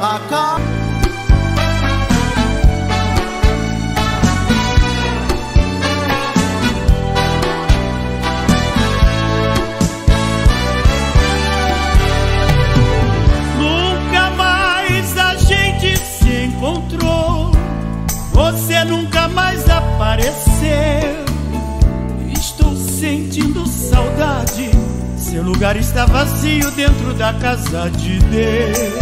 Nunca mais a gente se encontrou, você nunca mais apareceu. Estou sentindo saudade, seu lugar está vazio dentro da casa de Deus.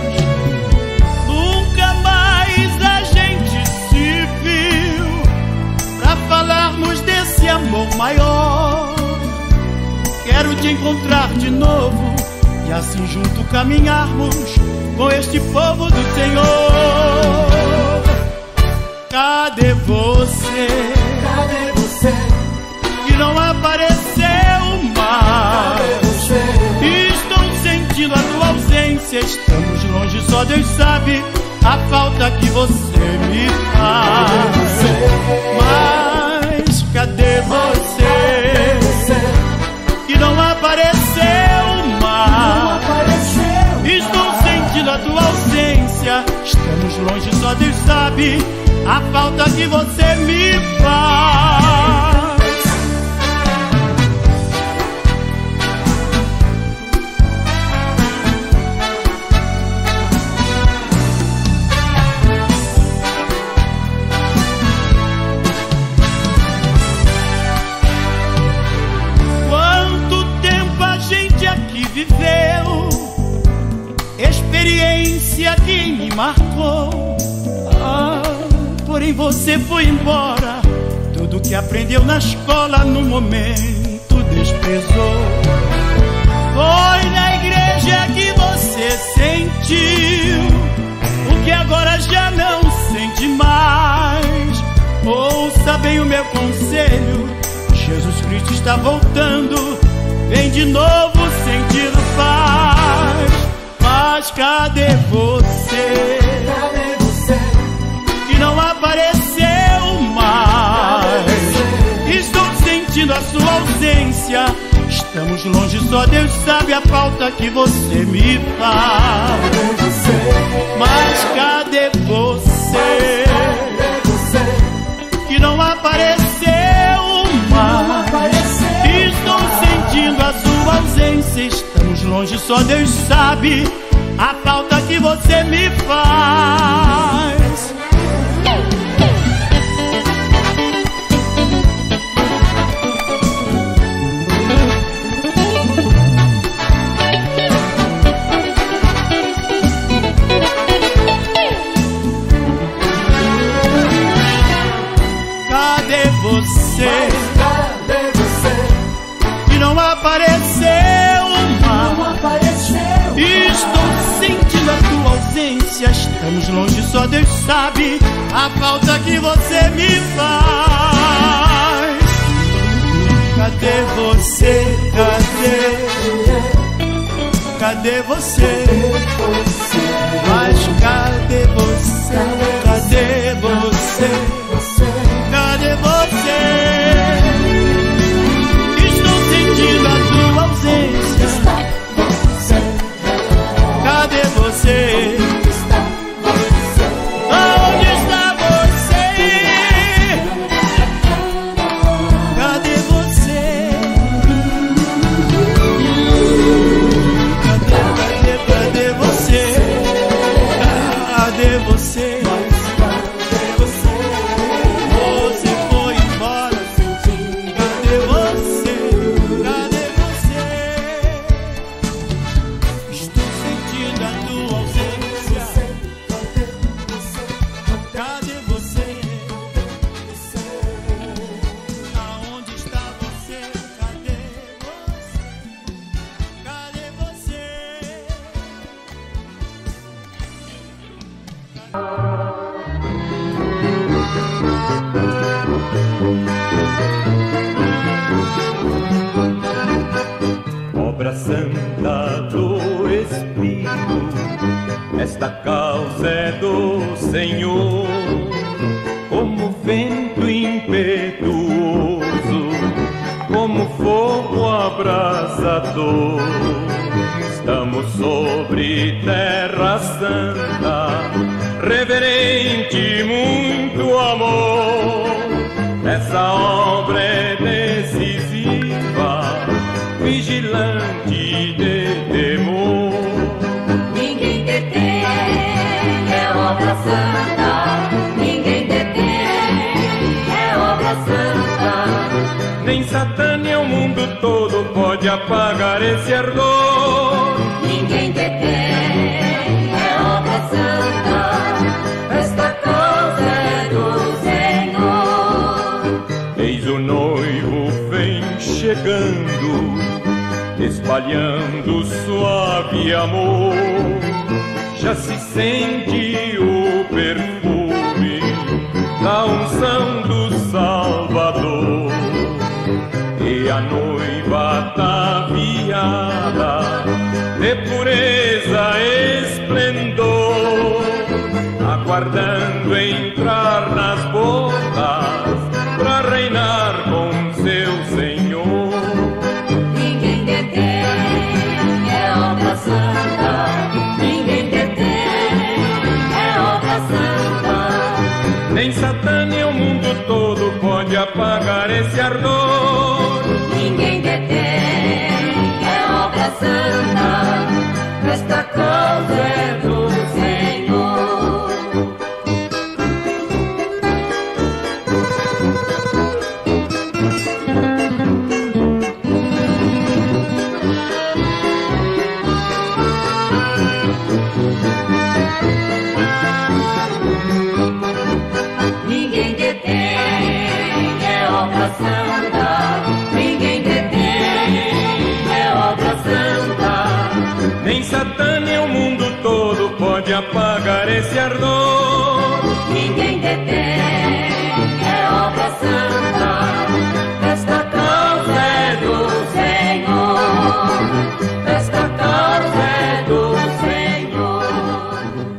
Nunca mais a gente se viu pra falarmos desse amor maior. Quero te encontrar de novo e assim junto caminharmos com este povo do Senhor. Cadê você? Cadê você? Que não apareceu mais. Estou sentindo a tua ausência, estamos longe, só Deus sabe a falta que você me faz. Mas cadê você? Que não apareceu mais. Estou sentindo a tua ausência, estamos longe, só Deus sabe a falta que você me faz. Quanto tempo a gente aqui viveu, experiência que me marcou. Porém você foi embora, tudo que aprendeu na escola no momento desprezou. Foi na igreja que você sentiu o que agora já não sente mais. Ouça bem o meu conselho, Jesus Cristo está voltando, vem de novo sentir paz. Mas cadê você? Cadê você? Que não apareceu mais. Estou sentindo a sua ausência, estamos longe, só Deus sabe a falta que você me faz. Mas cadê você? Que não apareceu mais. Estou sentindo a sua ausência, estamos longe, só Deus sabe a falta que você me faz. Cadê você? Cadê você? Que não apareceu mais. Estou sentindo a tua ausência, estamos longe, só Deus sabe a falta que você me faz. Cadê você? Cadê você? Mas cadê você? Cadê você? Cadê você? Estou sentindo a tua ausência. Cadê você? Onde está você? Cadê você? Cadê você? Cadê você? Você foi embora. Cadê você? Cadê você? Estou sentindo a tua ausência. Cadê você? Aonde está você? Cadê você? Cadê você? Obra santa do Espírito, esta causa é do Senhor. Como vento impetuoso, como fogo abrasador, estamos Vamos sobre Terra Santa, reverente muito amor. Essa obra é decisiva, vigilante de temor. Ninguém detém, é obra santa. Ninguém detém, é obra santa. Nem Satã nem o mundo todo pode apagar esse ardor. Ninguém detém, é obra santa. Esta causa é do Senhor. Eis o noivo vem chegando, espalhando suave amor. Já se sente o perfume da unção do Salvador. E a noiva ataviada de pureza e esplendor, aguardando entrar nas bodas pra reinar com seu Senhor. Ninguém detém, é obra santa. Ninguém detém, é obra santa. Nem Satã nem o mundo todo pode apagar esse ardor. Ninguém detém, é obra santa. Esta causa é do Senhor. Ninguém detém, é obra santa. Ninguém detém, é obra santa. Nem Satã nem o mundo todo pode apagar esse ardor. Ninguém detém, é obra santa. Esta causa é do Senhor. Esta causa é do Senhor.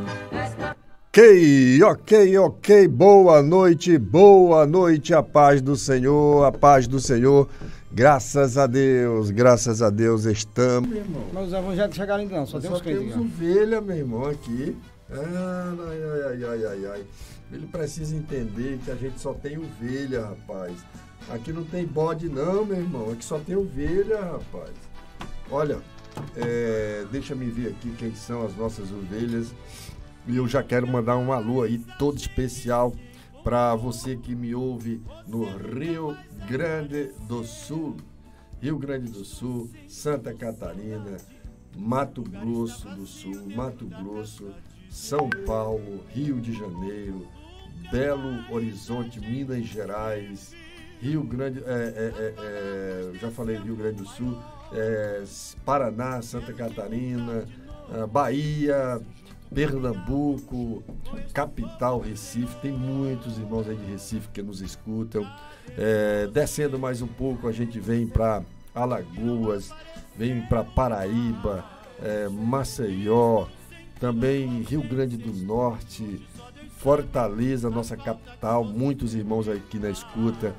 Ok, boa noite, a paz do Senhor, graças a Deus estamos. Meu irmão. Mas os evangélicos chegaram ainda não, só tem uns crentes. Temos ovelha, meu irmão, aqui. Ai. Ele precisa entender que a gente só tem ovelha, rapaz. Aqui não tem bode não, meu irmão, aqui só tem ovelha, rapaz. Olha, deixa me ver aqui quem são as nossas ovelhas. E eu já quero mandar um alô aí todo especial para você que me ouve no Rio Grande do Sul, Santa Catarina, Mato Grosso do Sul, Mato Grosso, São Paulo, Rio de Janeiro, Belo Horizonte, Minas Gerais, Rio Grande, já falei Rio Grande do Sul, Paraná, Santa Catarina, Bahia, Pernambuco, capital Recife, tem muitos irmãos aí de Recife que nos escutam. Descendo mais um pouco, a gente vem para Alagoas, vem para Paraíba, Maceió, também Rio Grande do Norte, Fortaleza, nossa capital, muitos irmãos aqui na escuta,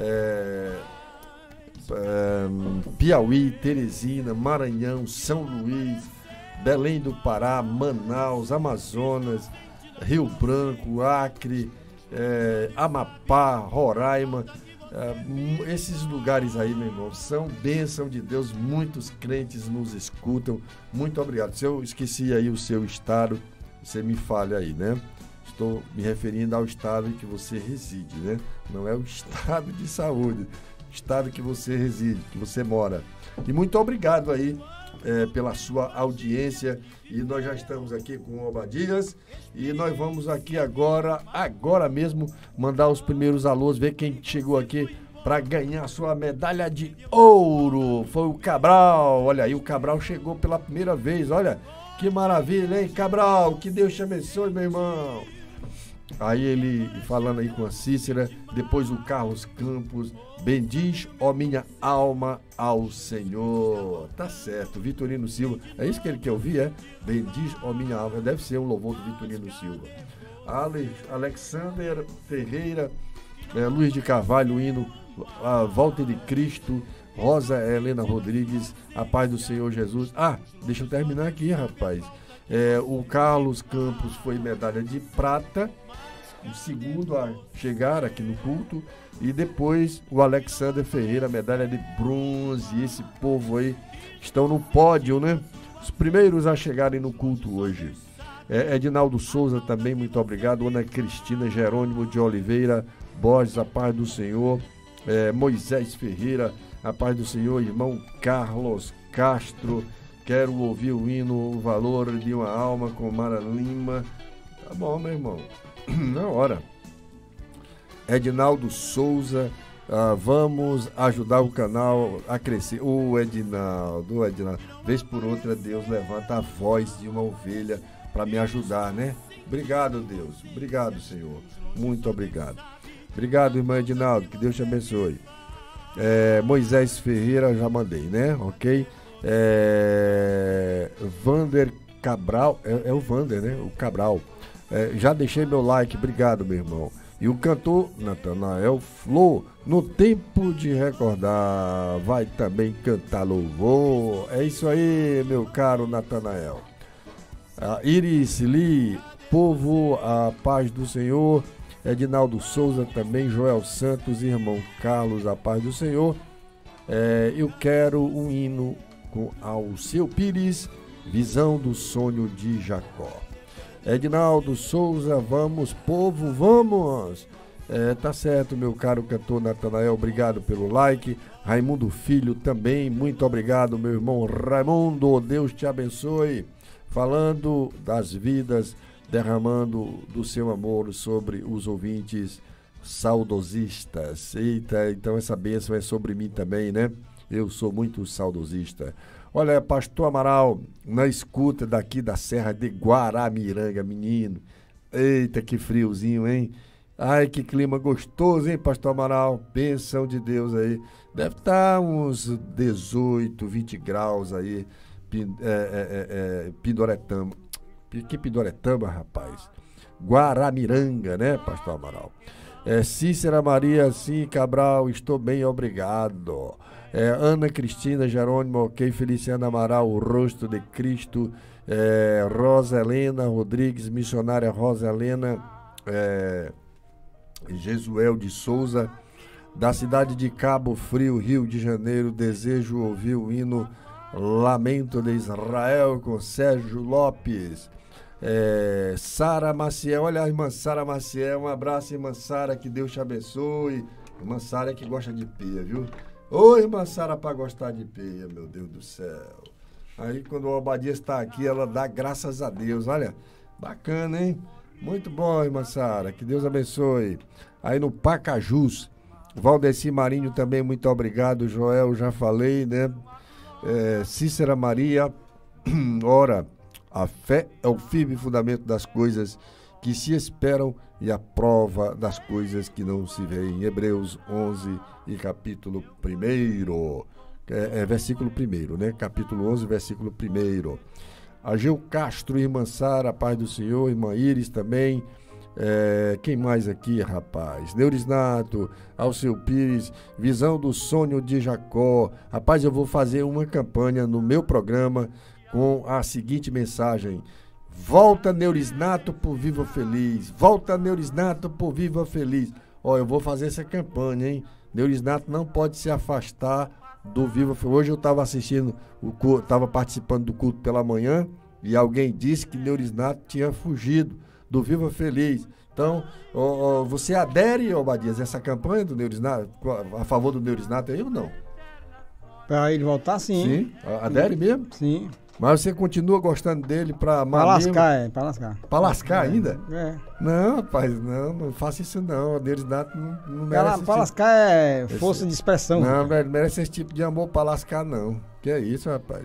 Piauí, Teresina, Maranhão, São Luís, Belém do Pará, Manaus, Amazonas, Rio Branco, Acre, Amapá, Roraima. Esses lugares aí, meu irmão, são bênção de Deus, muitos crentes nos escutam. Muito obrigado. Se eu esqueci aí o seu estado, você me fale aí, né? Estou me referindo ao estado em que você reside, né? Não é o estado de saúde, o estado que você reside, que você mora. E muito obrigado aí pela sua audiência, e nós já estamos aqui com o Obadias e nós vamos aqui agora mesmo mandar os primeiros alôs, ver quem chegou aqui para ganhar a sua medalha de ouro. Foi o Cabral. Olha aí, o Cabral chegou pela primeira vez. Olha que maravilha, hein, Cabral? Que Deus te abençoe, meu irmão. Aí ele falando aí com a Cícera, depois o Carlos Campos, bendiz, ó minha alma, ao Senhor. Tá certo, Vitorino Silva, é isso que ele quer ouvir, bendiz, ó minha alma, deve ser um louvor do Vitorino Silva. Alexander Ferreira, Luiz de Carvalho, hino, Volta de Cristo, Rosa Helena Rodrigues, a paz do Senhor Jesus. Ah, deixa eu terminar aqui, rapaz. O Carlos Campos foi medalha de prata, o segundo a chegar aqui no culto, e depois o Alexander Ferreira, medalha de bronze. E esse povo aí estão no pódio, né? Os primeiros a chegarem no culto hoje. Edinaldo Souza também, muito obrigado. Ana Cristina Jerônimo de Oliveira Borges, a paz do Senhor. Moisés Ferreira, a paz do Senhor. Irmão Carlos Castro, quero ouvir o hino O Valor de uma Alma com Mara Lima. Tá bom, meu irmão, na hora. Edinaldo Souza, vamos ajudar o canal a crescer. Edinaldo, vez por outra Deus levanta a voz de uma ovelha para me ajudar, né? Obrigado, Deus. Obrigado, Senhor. Muito obrigado. Obrigado, irmã Edinaldo. Que Deus te abençoe. Moisés Ferreira, já mandei, né? Ok. Vander Cabral. É o Vander, né? O Cabral. Já deixei meu like. Obrigado, meu irmão. E o cantor Natanael Flor, no tempo de recordar, vai também cantar louvor. É isso aí, meu caro Natanael. Iris Lee, povo, a paz do Senhor. Edinaldo Souza também, Joel Santos, irmão Carlos, a paz do Senhor. Eu quero um hino com Alceu Pires, Visão do Sonho de Jacó. Edinaldo Souza, vamos, povo, vamos! Tá certo, meu caro cantor Natanael, obrigado pelo like. Raimundo Filho também, muito obrigado, meu irmão Raimundo, Deus te abençoe. Falando das vidas, derramando do seu amor sobre os ouvintes saudosistas. Eita, então essa bênção é sobre mim também, né? Eu sou muito saudosista. Olha, pastor Amaral, na escuta daqui da Serra de Guaramiranga, menino. Eita, que friozinho, hein? Ai, que clima gostoso, hein, pastor Amaral? Bênção de Deus aí. Deve estar uns 18, 20 graus aí. Pindoretama. Que Pindoretama, rapaz? Guaramiranga, né, pastor Amaral? Cícera Maria, sim, Cabral, estou bem, obrigado. Ana Cristina Jerônimo, ok. Feliciana Amaral, o rosto de Cristo. Rosa Helena Rodrigues, missionária Rosa Helena. Jesuel de Souza, da cidade de Cabo Frio, Rio de Janeiro. Desejo ouvir o hino Lamento de Israel com Sérgio Lopes. Sara Maciel, olha a irmã Sara Maciel, um abraço, irmã Sara, que Deus te abençoe. Irmã Sara é que gosta de peia, viu? Ô, irmã Sara, para gostar de peia, meu Deus do céu. Aí quando o Obadias está aqui, ela dá graças a Deus, olha, bacana, hein? Muito bom, irmã Sara, que Deus abençoe. Aí no Pacajus, Valdeci Marinho também, muito obrigado. Joel, já falei, né? Cícera Maria, ora, a fé é o firme fundamento das coisas que se esperam e a prova das coisas que não se veem. Hebreus 11 e capítulo 1, versículo 1, né? Capítulo 11, versículo 1. Ageu Castro, irmã Sara, paz do Senhor. Irmã Iris também. Quem mais aqui, rapaz? Neurisnato, Alceu Pires, Visão do Sonho de Jacó. Rapaz, eu vou fazer uma campanha no meu programa com a seguinte mensagem: volta Neurisnato por Viva Feliz, volta Neurisnato por Viva Feliz. Eu vou fazer essa campanha, hein? Neurisnato não pode se afastar do Viva Feliz. Hoje eu estava assistindo o culto, estava participando do culto pela manhã e alguém disse que Neurisnato tinha fugido do Viva Feliz. Então, você adere, Obadias, essa campanha do Neurisnato, a favor do Neurisnato aí ou não? Para ele voltar, sim. Sim? Adere mesmo? Sim. Mas você continua gostando dele para amar lascar, para lascar. Para lascar ainda? Não, rapaz, não faça isso não. O Neurisnato não merece. Para lascar é força de expressão. Não, velho, não merece esse tipo de amor para lascar, não. Que é isso, rapaz.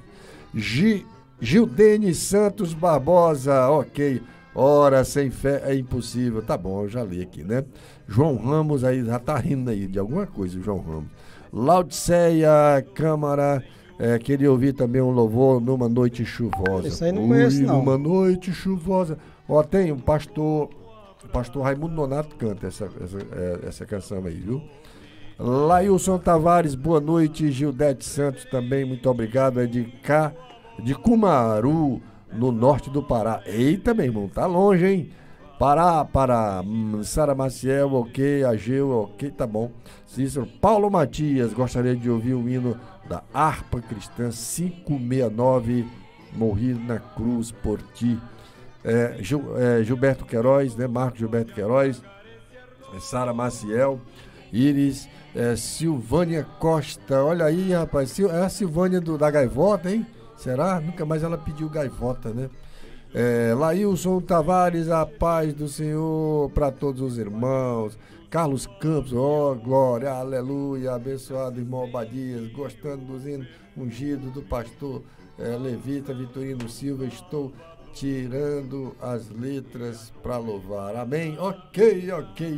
Gildene Santos Barbosa, ok. Ora, sem fé é impossível. Tá bom, eu já li aqui, né? João Ramos aí, já tá rindo aí de alguma coisa, o João Ramos. Laodiceia Câmara, queria ouvir também um louvor Numa Noite Chuvosa. Isso aí não conheço, não. Numa Noite Chuvosa. Tem um pastor Raimundo Nonato canta essa canção aí, viu? Lailson Tavares, boa noite. Gildete Santos também, muito obrigado. É de Cumaru, no norte do Pará. Eita, meu irmão, tá longe, hein? Pará. Sara Maciel, ok. Ageu, ok, tá bom. Cícero. Paulo Matias, gostaria de ouvir o hino da Harpa Cristã 569, Morri na Cruz por Ti. Gilberto Queiroz, né? Marcos Gilberto Queiroz. Sara Maciel. Iris, Silvânia Costa, olha aí, rapaz, é a Silvânia da Gaivota, hein? Será? Nunca mais ela pediu gaivota, né? Lailson Tavares, a paz do Senhor para todos os irmãos. Carlos Campos, glória, aleluia, abençoado irmão Obadias, gostando dos hinos ungidos do pastor Levita Vitorino Silva, estou tirando as letras para louvar, amém? Ok.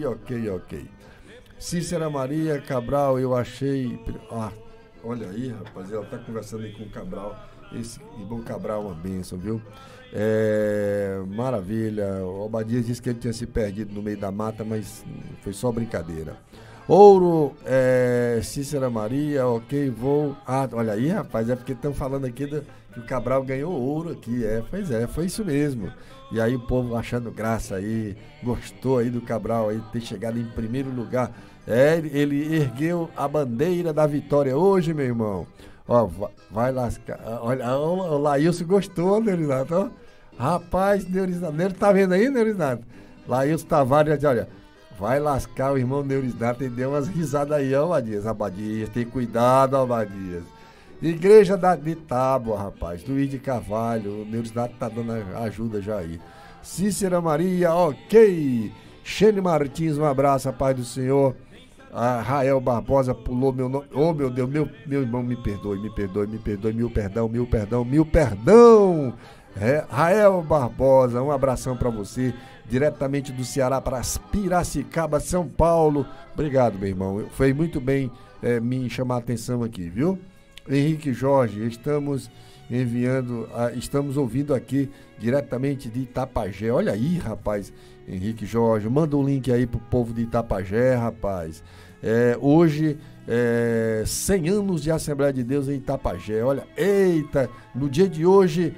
Cícera Maria Cabral, eu achei... olha aí, rapaz, ela está conversando aí com o Cabral. Esse irmão Cabral é uma bênção, viu? Maravilha. O Obadias disse que ele tinha se perdido no meio da mata, mas foi só brincadeira. Ouro, Cícera Maria, ok, vou... olha aí, rapaz, é porque estão falando aqui que o Cabral ganhou ouro aqui. Pois é, foi isso mesmo. E aí o povo achando graça aí, gostou aí do Cabral aí ter chegado em primeiro lugar. Ele ergueu a bandeira da vitória hoje, meu irmão. Ó, vai lascar. Olha, o Lailson gostou, Neurizato, ó. Rapaz, Neurizato, tá vendo aí, Neurizato? Lailson Tavares, olha, vai lascar o irmão Neurizato e deu umas risadas aí, ó, Abadias, tem cuidado, Abadias. Igreja de Tábua, rapaz, Luiz de Carvalho, o Neurizato tá dando ajuda já aí. Cícera Maria, ok. Xene Martins, um abraço, a paz do Senhor. A Rael Barbosa pulou meu nome. Oh, meu Deus, meu irmão, me perdoe, mil perdão. Rael Barbosa, um abração para você, diretamente do Ceará para Piracicaba, São Paulo. Obrigado, meu irmão, foi muito bem me chamar a atenção aqui, viu? Henrique Jorge, estamos ouvindo aqui diretamente de Itapajé. Olha aí, rapaz, Henrique Jorge, manda um link aí pro povo de Itapajé, rapaz. Hoje, 100 anos de Assembleia de Deus em Itapajé. Olha, eita, no dia de hoje,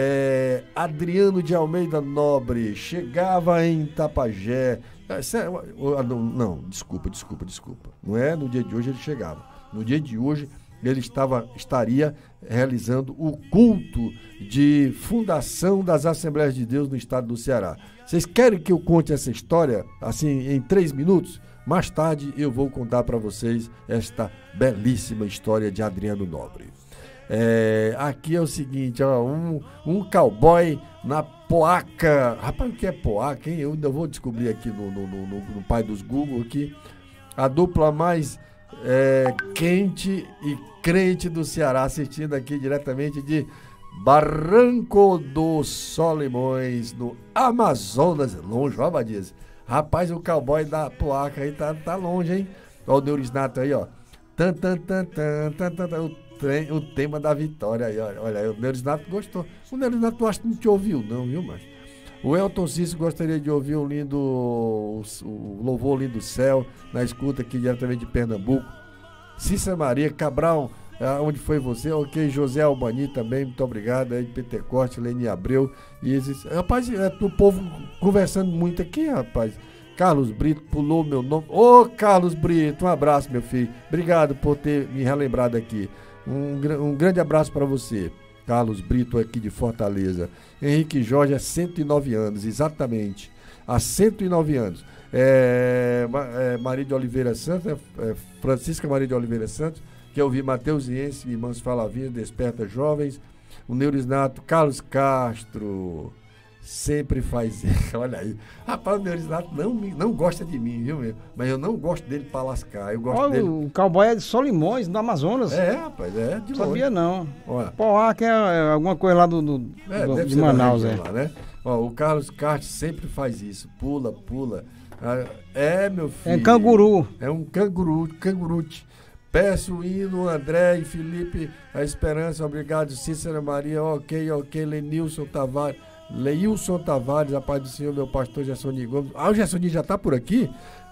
Adriano de Almeida Nobre chegava em Itapajé. Não, desculpa. Não é no dia de hoje ele chegava. No dia de hoje ele estaria realizando o culto de fundação das Assembleias de Deus no estado do Ceará. Vocês querem que eu conte essa história assim em 3 minutos? Mais tarde eu vou contar para vocês esta belíssima história de Adriano Nobre. Aqui é o seguinte, ó, um cowboy na Poaca. Rapaz, o que é Poaca, hein? Eu ainda vou descobrir aqui no pai dos Google aqui. A dupla mais quente e crente do Ceará, assistindo aqui diretamente de Barranco dos Solimões, no Amazonas, longe, ó, Abadias. Rapaz, o cowboy da Poaca aí tá longe, hein? Ó o Neurisnato aí, ó. O tema da vitória aí, olha, o Neurisnato gostou. O Neurisnato acho que não te ouviu, não, viu, mas o Elton Cício gostaria de ouvir o louvor lindo do céu, na escuta aqui diretamente de Pernambuco. Cícera Maria Cabral, onde foi você? Ok, José Albani também, muito obrigado, aí de Pentecoste, Leni Abreu. Rapaz, o povo conversando muito aqui, rapaz. Carlos Brito pulou meu nome. Ô, Carlos Brito, um abraço, meu filho. Obrigado por ter me relembrado aqui. Um grande abraço para você. Carlos Brito aqui de Fortaleza. Henrique Jorge, há 109 anos, exatamente. Há 109 anos. Maria de Oliveira Santos, Francisca Maria de Oliveira Santos, que eu ouvi Mateusiense, Irmãos Falavinhos, Desperta Jovens, o Neurisnato, Carlos Castro, sempre faz isso. Olha aí. Rapaz, o Neurisnato não gosta de mim, viu? Mas eu não gosto dele pra lascar. Eu gosto dele. O cowboy é de Solimões, no Amazonas. Rapaz, de longe. Sabia não. Poaca é alguma coisa lá de Manaus, lá, né? O Carlos Castro sempre faz isso. Pula. Meu filho. É um canguru. É um cangurute. Peço o hino, André e Felipe, a esperança, obrigado, Cícera Maria, ok, Leilson Tavares, a paz do Senhor, meu pastor Gersoninho Gomes. O Gersoninho já tá por aqui?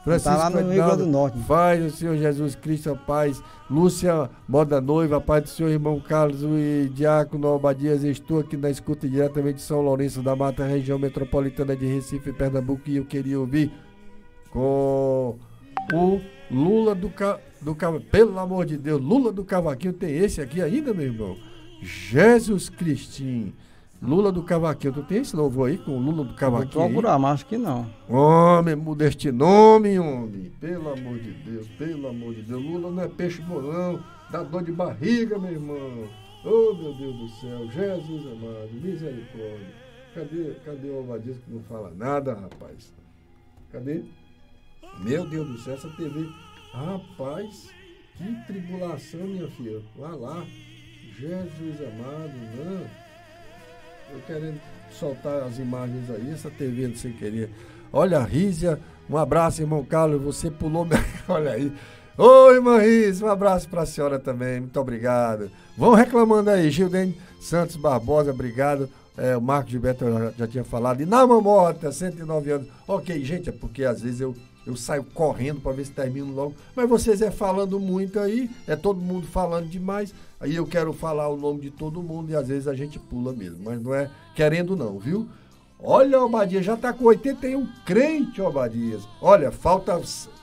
Francisco tá lá no Rio Grande do Norte. Paz do Senhor Jesus Cristo, a paz. Lúcia, moda noiva, a paz do Senhor, irmão Carlos e Diácono Obadias. Estou aqui na escuta diretamente de São Lourenço da Mata, região metropolitana de Recife, Pernambuco, e eu queria ouvir com o Lula do Cavaquinho. Pelo amor de Deus, Lula do Cavaquinho. Tem esse aqui ainda, meu irmão? Jesus Cristinho. Lula do Cavaquinho. Tu tem esse louvor aí com o Lula do Cavaquinho? Vou procurar, mas acho que não. Homem, muda este nome, homem. Pelo amor de Deus, pelo amor de Deus. Lula não é peixe bolão, dá dor de barriga, meu irmão. Oh, meu Deus do céu. Jesus amado, misericórdia. Cadê o Obadias que não fala nada, rapaz? Cadê? Meu Deus do céu, essa TV. Rapaz, que tribulação, minha filha. Vá lá. Jesus amado, não. Eu querendo soltar as imagens aí, essa TV sem querer. Olha, Rízia, um abraço, irmão Carlos, você pulou. Olha aí. Ô, irmã Rízia, um abraço para a senhora também, muito obrigado. Vão reclamando aí, Gildene Santos Barbosa, obrigado. O Marcos Gilberto já tinha falado. E na Mamota, 109 anos. Ok, gente, é porque às vezes eu saio correndo para ver se termino logo. Mas vocês falando muito aí, todo mundo falando demais. Aí eu quero falar o nome de todo mundo e às vezes a gente pula mesmo. Mas não é querendo não, viu? Olha, Obadias, já está com 81 crente, Obadias. Olha, faltam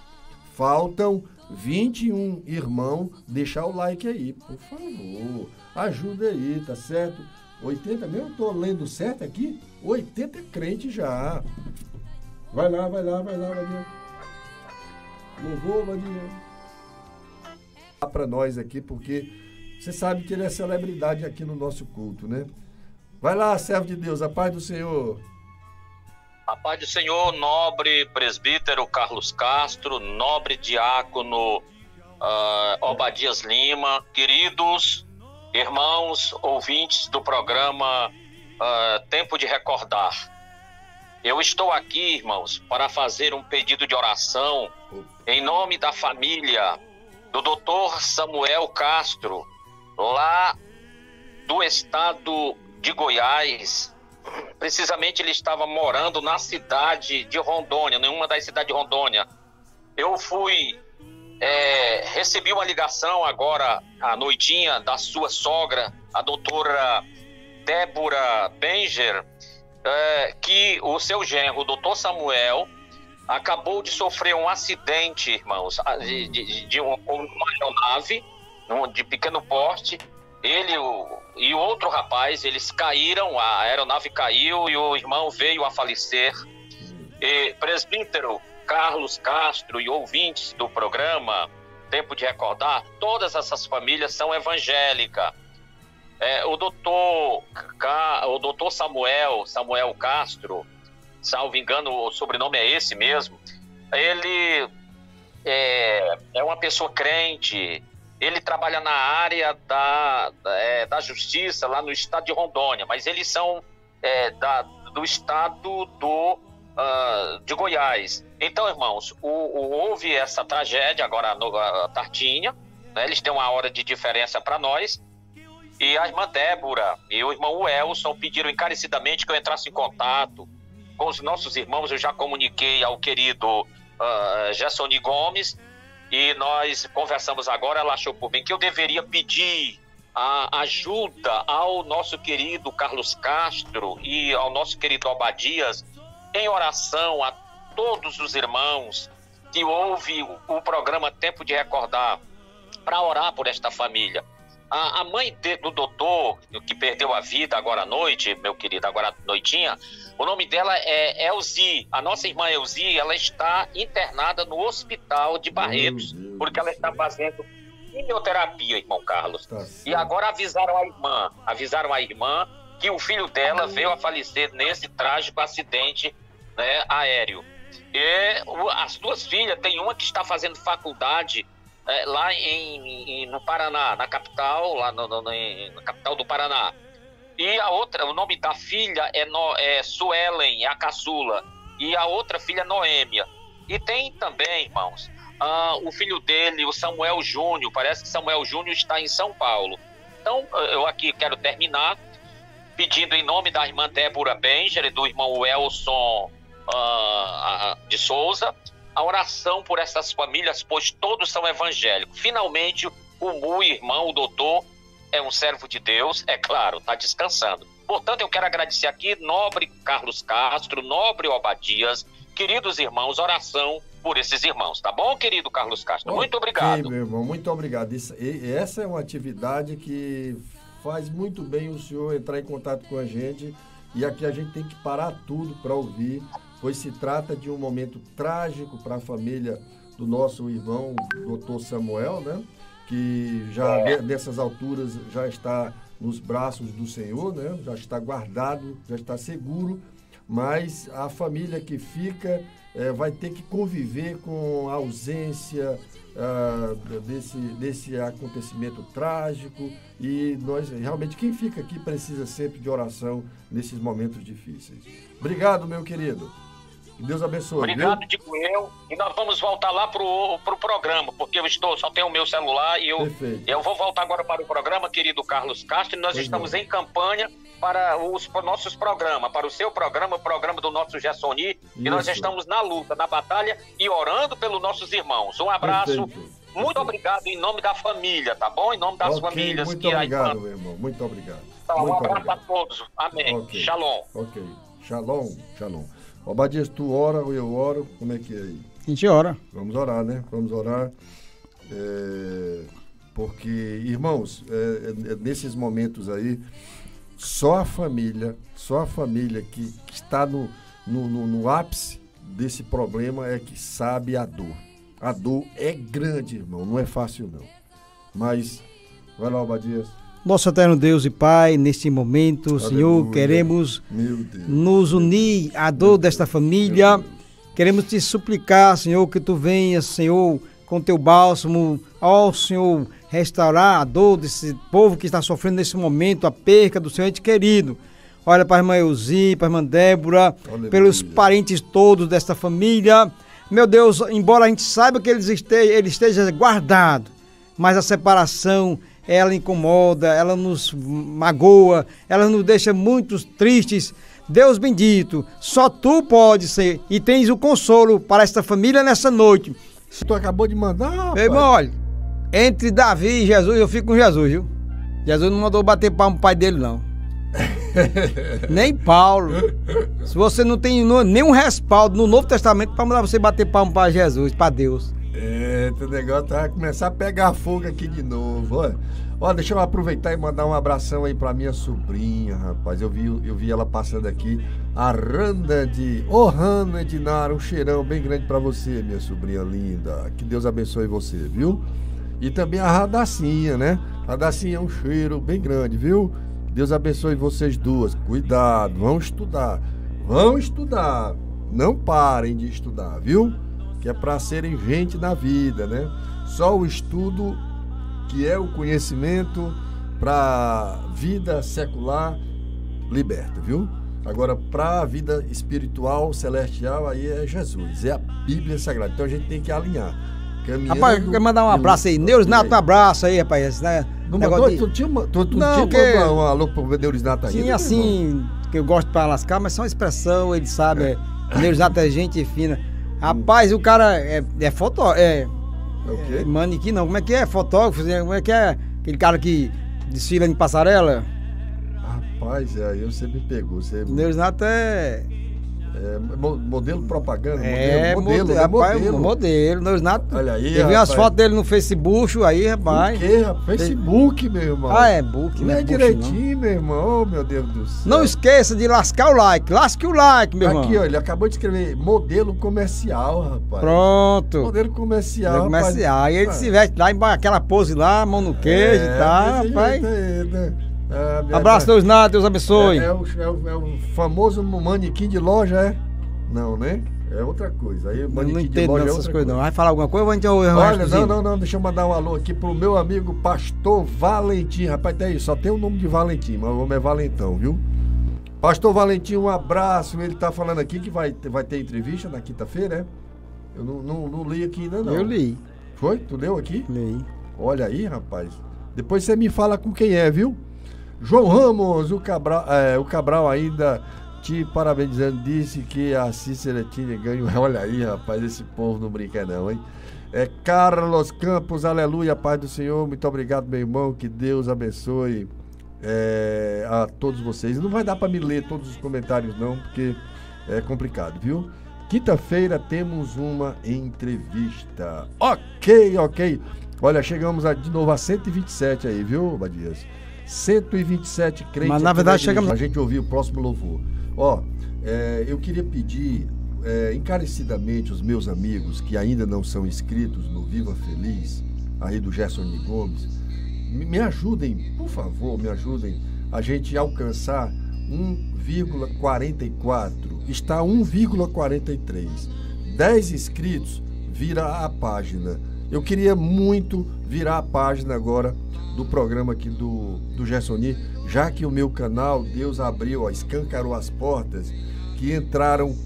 21 irmãos. Deixar o like aí, por favor. Ajuda aí, tá certo? 80 mesmo? Estou lendo certo aqui? 80 crente já. Vai lá, Obadias. Louvor, Obadias. Para nós aqui, porque você sabe que ele é celebridade aqui no nosso culto, né? Vai lá, servo de Deus, a paz do Senhor. A paz do Senhor, nobre presbítero Carlos Castro, nobre diácono Obadias Lima, queridos irmãos ouvintes do programa Tempo de Recordar. Eu estou aqui, irmãos, para fazer um pedido de oração em nome da família do Dr. Samuel Castro, lá do estado de Goiás. Precisamente ele estava morando na cidade de Rondônia, em uma das cidades de Rondônia. Eu recebi uma ligação agora à noitinha da sua sogra, a doutora Débora Benger, que o seu genro, o doutor Samuel, acabou de sofrer um acidente, irmãos, de uma aeronave de pequeno porte. Ele e o outro rapaz, eles caíram, a aeronave caiu e o irmão veio a falecer. Presbítero Carlos Castro e ouvintes do programa Tempo de Recordar, todas essas famílias são evangélicas. O doutor Samuel Castro, salvo engano, o sobrenome é esse mesmo, ele é uma pessoa crente. Ele trabalha na área da justiça lá no estado de Rondônia, mas eles são do estado de Goiás. Então, irmãos, houve essa tragédia agora à tardinha, né? Eles têm uma hora de diferença para nós, e a irmã Débora e o irmão Welson pediram encarecidamente que eu entrasse em contato com os nossos irmãos. Eu já comuniquei ao querido Gessoni Gomes, e nós conversamos agora. Ela achou por bem que eu deveria pedir a ajuda ao nosso querido Carlos Castro e ao nosso querido Obadias em oração a todos os irmãos que ouvem o programa Tempo de Recordar, para orar por esta família. A mãe do doutor, que perdeu a vida agora à noite, meu querido, agora à noitinha, o nome dela é Elzi. A nossa irmã Elzi, ela está internada no hospital de Barretos, porque ela está fazendo quimioterapia, irmão Carlos. E agora avisaram a irmã que o filho dela veio a falecer nesse trágico acidente, né, aéreo. E as duas filhas, tem uma que está fazendo faculdade lá no Paraná, na capital, lá na capital do Paraná. E a outra, o nome da filha é Suelen, a caçula. E a outra filha é Noêmia. E tem também, irmãos, o filho dele, o Samuel Júnior. Parece que Samuel Júnior está em São Paulo. Então, eu aqui quero terminar pedindo em nome da irmã Débora Benger e do irmão Welson de Souza, a oração por essas famílias, pois todos são evangélicos. Finalmente, o irmão, o doutor, é um servo de Deus, é claro, está descansando. Portanto, eu quero agradecer aqui, nobre Carlos Castro, nobre Obadias, queridos irmãos, oração por esses irmãos, tá bom, querido Carlos Castro? Muito obrigado. Meu irmão, muito obrigado. Essa é uma atividade que faz muito bem o senhor entrar em contato com a gente, e aqui a gente tem que parar tudo para ouvir, pois se trata de um momento trágico para a família do nosso irmão, doutor Samuel, né? Que já nessas alturas já está nos braços do Senhor, né? Já está guardado, já está seguro, mas a família que fica vai ter que conviver com a ausência desse acontecimento trágico, e nós realmente, quem fica aqui precisa sempre de oração nesses momentos difíceis. Obrigado, meu querido. Que Deus abençoe. Obrigado, viu? Digo eu. E nós vamos voltar lá pro programa, porque eu só tenho o meu celular e eu vou voltar agora para o programa, querido Carlos Castro, e nós estamos em campanha para os nossos programas, para o seu programa, o programa do nosso Gessoni, e nós estamos na luta, na batalha e orando pelos nossos irmãos. Um abraço. Muito obrigado em nome da família, tá bom? Em nome das famílias. Muito obrigado, meu irmão. Muito obrigado. Tá, um abraço a todos. Amém. Shalom. Ok. Shalom. Shalom. Obadias, tu ora ou eu oro? Como é que é aí? A gente ora. Vamos orar, né? Vamos orar. Porque, irmãos, nesses momentos aí, só a família que está no ápice desse problema é que sabe a dor. A dor é grande, irmão. Não é fácil, não. Mas, vai lá, Obadias. Nosso eterno Deus e Pai, neste momento, aleluia, Senhor, queremos nos unir à dor desta família. Queremos te suplicar, Senhor, que tu venhas, Senhor, com teu bálsamo, ó Senhor, restaurar a dor desse povo que está sofrendo nesse momento, a perca do seu ente querido. Olha para a irmã Elzi, para a irmã Débora, aleluia, pelos parentes todos desta família. Meu Deus, embora a gente saiba que ele esteja guardado, mas a separação, ela incomoda, ela nos magoa, ela nos deixa muito tristes. Deus bendito, só tu pode ser e tens o consolo para esta família nessa noite. Tu acabou de mandar, meu irmão, olha, entre Davi e Jesus, eu fico com Jesus, viu? Jesus não mandou bater palmo pro pai dele, não. Nem Paulo. Se você não tem nenhum respaldo no Novo Testamento para mandar você bater palmo para Jesus, para Deus. O negócio vai começar a pegar fogo aqui de novo. Ó, deixa eu aproveitar e mandar um abração aí pra minha sobrinha, rapaz. Eu vi ela passando aqui. A Randa Rana de Nara, um cheirão bem grande pra você, minha sobrinha linda. Que Deus abençoe você, viu? E também a Radacinha, né? A Radacinha é um cheiro bem grande, viu? Deus abençoe vocês duas. Cuidado, vão estudar. Vão estudar. Não parem de estudar, viu? Que é para serem gente na vida, né? Só o estudo, que é o conhecimento para a vida secular, liberta, viu? Agora, para a vida espiritual, celestial, aí é Jesus, é a Bíblia Sagrada. Então a gente tem que alinhar. Rapaz, quer mandar um abraço aí? Neusnato, um abraço aí, rapaz. Né? Não mandou? Tu tinha um alô pro Neusnato aí? Sim, assim, que eu gosto para lascar, mas só uma expressão, ele sabe. Neusnato é gente fina. Rapaz, o cara é fotógrafo. O quê? Manequim não, como é que é? Fotógrafo? Como é que é? Aquele cara que desfila em passarela? Rapaz, aí você me pegou. Neusnato modelo propaganda? Modelo. Neusnato. Olha aí, eu vi umas fotos dele no Facebook, aí, rapaz. O quê, rapaz? Facebook, meu irmão. Book, não é direitinho, meu irmão. Oh, meu Deus do céu. Não esqueça de lascar o like. Lasque o like, meu irmão. Aqui, ó, ele acabou de escrever modelo comercial, rapaz. Pronto. Modelo comercial, comercial. E ele se veste lá, aquela pose lá, mão no queijo e tal, rapaz. Abraço, Neusnato, Deus abençoe. É o famoso manequim de loja, é? Não, né? É outra coisa. Aí, não entendo essas coisas, não. Vai falar alguma coisa ou a gente ouvir? Olha, não. Deixa eu mandar um alô aqui pro meu amigo Pastor Valentim. Rapaz, tá aí, só tem o nome de Valentim, mas o nome é Valentão, viu? Pastor Valentim, um abraço. Ele tá falando aqui que vai ter entrevista na quinta-feira, né? Eu não li aqui ainda, não. Eu li. Foi? Tu leu aqui? Li. Olha aí, rapaz. Depois você me fala com quem é, viu? João Ramos, o Cabral ainda te parabenizando, disse que a Cícera tinha ganho. Olha aí, rapaz, esse povo não brinca não, hein? Carlos Campos, aleluia, paz do Senhor, muito obrigado, meu irmão, que Deus abençoe a todos vocês. Não vai dar para me ler todos os comentários não, porque é complicado, viu? Quinta-feira temos uma entrevista. Ok. Olha, chegamos de novo a 127 aí, viu, Badias? 127 crentes. Mas na verdade chegamos... A gente ouvir o próximo louvor. Eu queria pedir encarecidamente os meus amigos que ainda não são inscritos no Viva Feliz, aí do Gerson Gomes, me ajudem, por favor, a gente alcançar 1,44. Está 1,43. 10 inscritos vira a página. Eu queria muito virar a página agora do programa aqui do Gersoni, já que o meu canal, Deus abriu, escancarou as portas, que entraram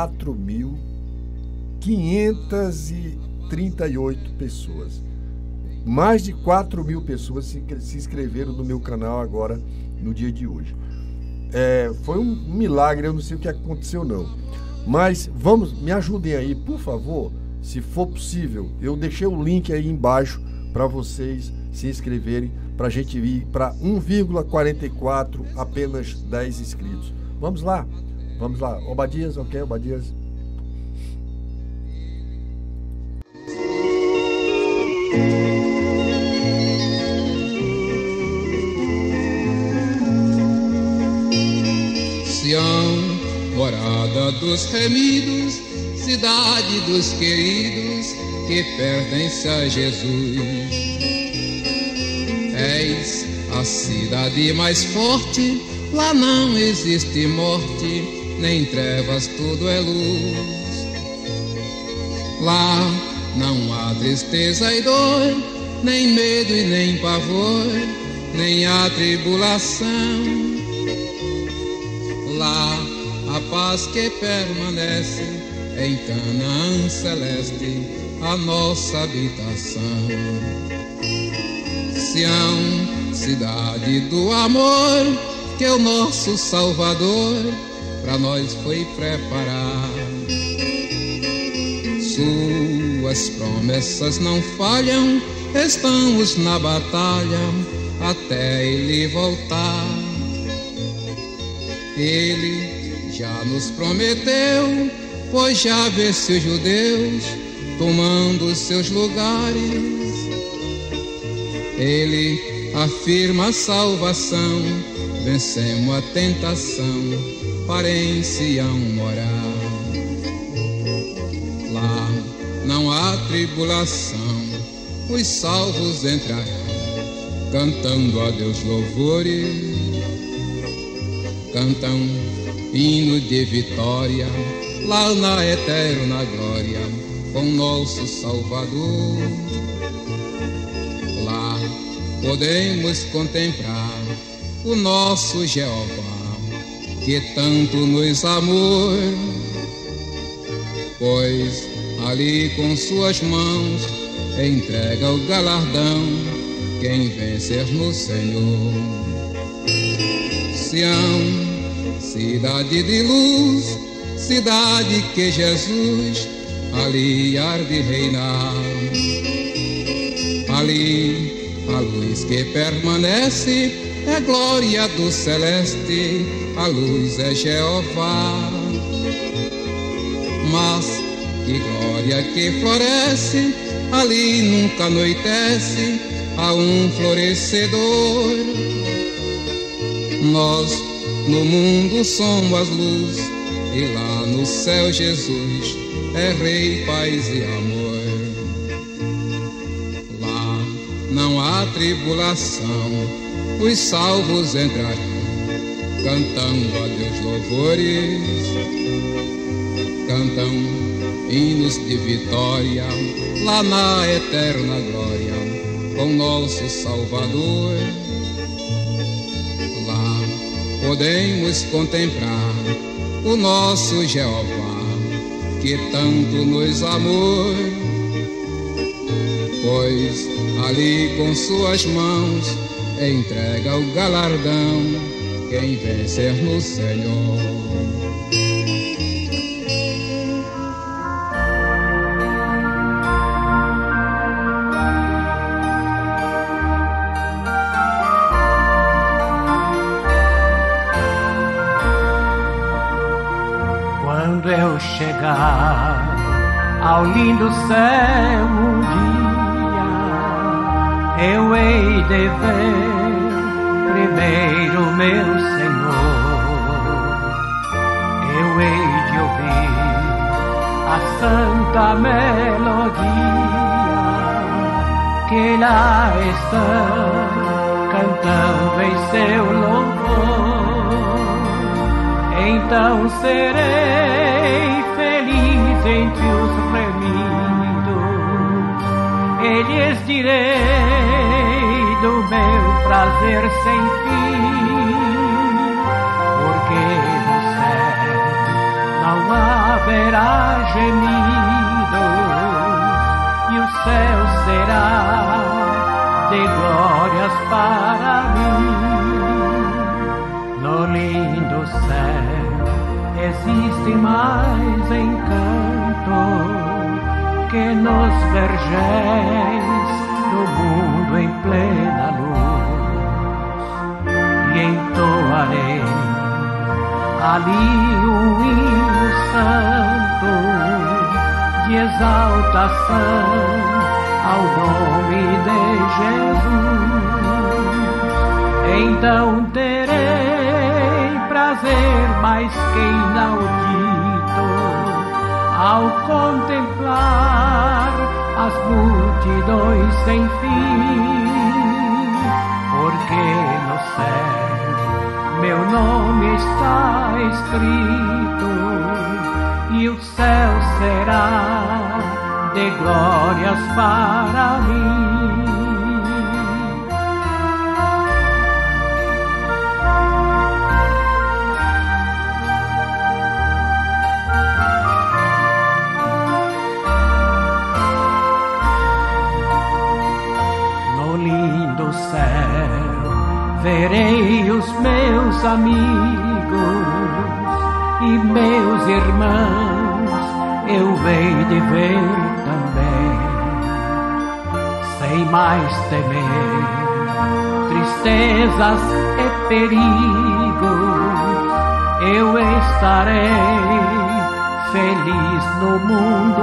4.538 pessoas. Mais de 4.000 pessoas se inscreveram no meu canal agora, no dia de hoje. Foi um milagre, eu não sei o que aconteceu não. Mas me ajudem aí, por favor, se for possível. Eu deixei o link aí embaixo para vocês se inscreverem, para a gente ir para 1,44, apenas 10 inscritos. Vamos lá. Obadias, ok, Obadias. Sião, morada dos remidos, cidade dos queridos que pertence a Jesus. És a cidade mais forte, lá não existe morte, nem trevas, tudo é luz. Lá não há tristeza e dor, nem medo e nem pavor, nem há tribulação. Lá a paz que permanece em Canaã celeste, a nossa habitação. Sião, cidade do amor, que o nosso Salvador para nós foi preparar. Suas promessas não falham, estamos na batalha até Ele voltar. Ele já nos prometeu, pois já vê-se os judeus tomando os seus lugares. Ele afirma a salvação, vencemos a tentação para em Sião morar. Lá não há tribulação, os salvos entrarão, cantando a Deus louvores. Cantam hino de vitória, lá na eterna glória, com nosso Salvador. Lá podemos contemplar o nosso Jeová, que tanto nos amou, pois ali com suas mãos entrega o galardão quem vencer no Senhor. Sião, cidade de luz, cidade que Jesus ali há de reinar. Ali a luz que permanece é glória do celeste, a luz é Jeová. Mas que glória que floresce, ali nunca anoitece, há um florescedor. Nós no mundo somos luz, e lá no céu Jesus é Rei, paz e amor. Lá não há tribulação, os salvos entrarão, cantando a Deus louvores. Cantam hinos de vitória, lá na eterna glória, com nosso Salvador. Podemos contemplar o nosso Jeová, que tanto nos amou, pois ali com suas mãos entrega o galardão quem vencer no Senhor. Quando eu chegar ao lindo céu um dia, eu hei de ver primeiro meu Senhor. Eu hei de ouvir a santa melodia que lá estão cantando em seu louvor. Então serei feliz entre os remidos, e lhes direi do meu prazer sem fim, porque no céu não haverá gemidos, e o céu será de glórias para mim. No lindo céu existe mais encanto que nos vergéis do mundo em plena luz. E entoarei ali um hino santo de exaltação ao nome de Jesus. Então terei prazer mais que inaudito ao contemplar as multidões sem fim, porque no céu meu nome está escrito, e o céu será de glórias para mim. Verei os meus amigos e meus irmãos, eu hei de ver também, sem mais temer tristezas e perigos. Eu estarei feliz no mundo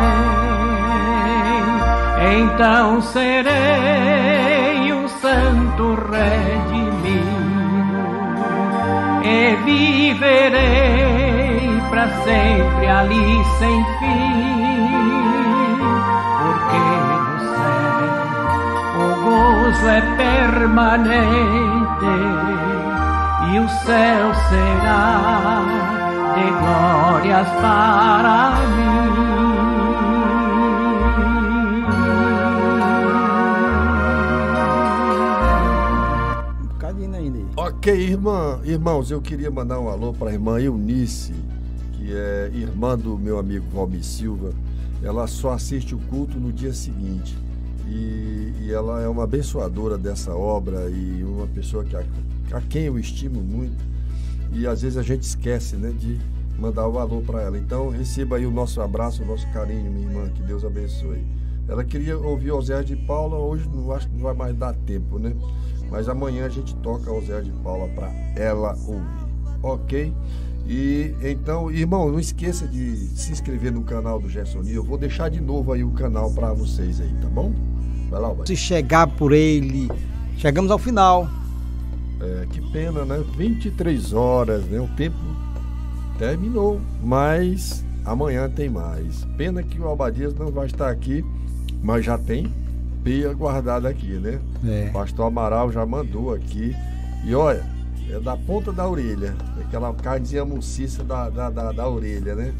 além. Então serei um santo redimido e viverei para sempre ali sem fim, porque no céu o gozo é permanente e o céu será de glórias para mim. Ok, irmãos, eu queria mandar um alô para a irmã Eunice, que é irmã do meu amigo Valmir Silva. Ela só assiste o culto no dia seguinte e ela é uma abençoadora dessa obra e uma pessoa a quem eu estimo muito, e às vezes a gente esquece, né, de mandar o alô para ela. Então receba aí o nosso abraço, o nosso carinho, minha irmã, que Deus abençoe. Ela queria ouvir Oséias de Paula, hoje não acho que não vai mais dar tempo, né? Mas amanhã a gente toca Oséias de Paula para ela ouvir, ok? E então, irmão, não esqueça de se inscrever no canal do Gerson Nil. Eu vou deixar de novo aí o canal para vocês aí, tá bom? Vai lá, Alba. Se chegar por ele, chegamos ao final. Que pena, né? 23 horas, né? O tempo terminou, mas amanhã tem mais. Pena que o Albadias não vai estar aqui, mas já tem peia guardada aqui, né? O pastor Amaral já mandou aqui. E olha, é da ponta da orelha, aquela carnezinha maciça da orelha, né?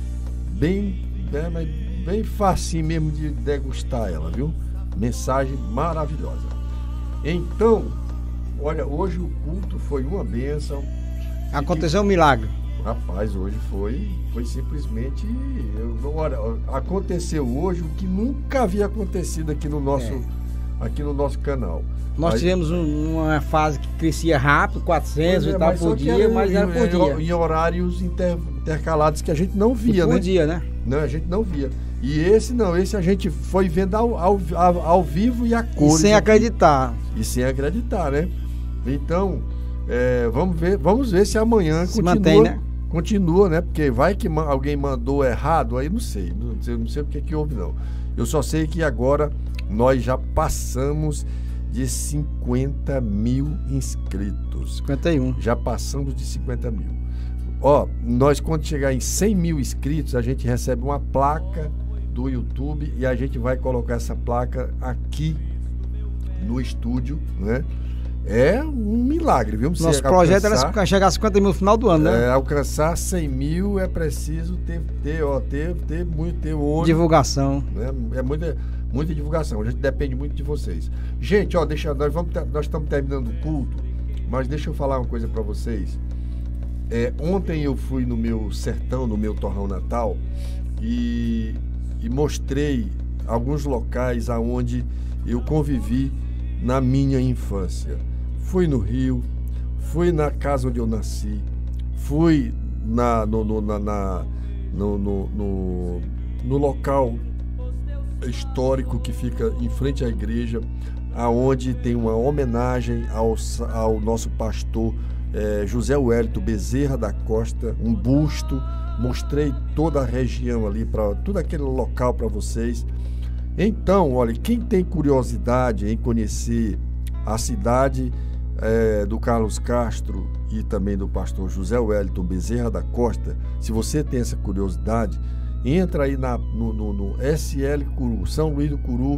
Mas bem facinho mesmo de degustar ela, viu? Mensagem maravilhosa. Então, olha, hoje o culto foi uma bênção. Aconteceu um milagre. Rapaz, hoje foi simplesmente... Olha, aconteceu hoje o que nunca havia acontecido aqui no nosso canal. Nós tivemos uma fase que crescia rápido, 400 e tal por dia, mas era por dia. Em horários intercalados que a gente não via, né? Por dia, né? Não, a gente não via. E esse não, esse a gente foi vendo ao vivo e a cores. E sem acreditar. E sem acreditar, né? Então, vamos ver se amanhã se mantém, né? Continua, né? Porque vai que alguém mandou errado, aí não sei o que houve, não. Eu só sei que agora nós já passamos de 50 mil inscritos. 51. Já passamos de 50 mil. Ó, nós quando chegar em 100 mil inscritos, a gente recebe uma placa do YouTube e a gente vai colocar essa placa aqui no estúdio, né? É um milagre, viu? Nosso projeto era chegar a 50 mil no final do ano, né? Alcançar 100 mil é preciso ter olho. Divulgação. Né? É muita divulgação. A gente depende muito de vocês. Gente, ó, nós estamos terminando o culto, mas deixa eu falar uma coisa para vocês. Ontem eu fui no meu sertão, no meu torrão natal, e mostrei alguns locais aonde eu convivi na minha infância. Fui no Rio, fui na casa onde eu nasci, fui no local histórico que fica em frente à igreja, aonde tem uma homenagem ao nosso pastor José Wellington Bezerra da Costa, um busto. Mostrei toda a região ali, todo aquele local para vocês. Então, olha, quem tem curiosidade em conhecer a cidade do Carlos Castro e também do pastor José Wellington Bezerra da Costa, se você tem essa curiosidade, entra aí no SL Curu, São Luís do Curu,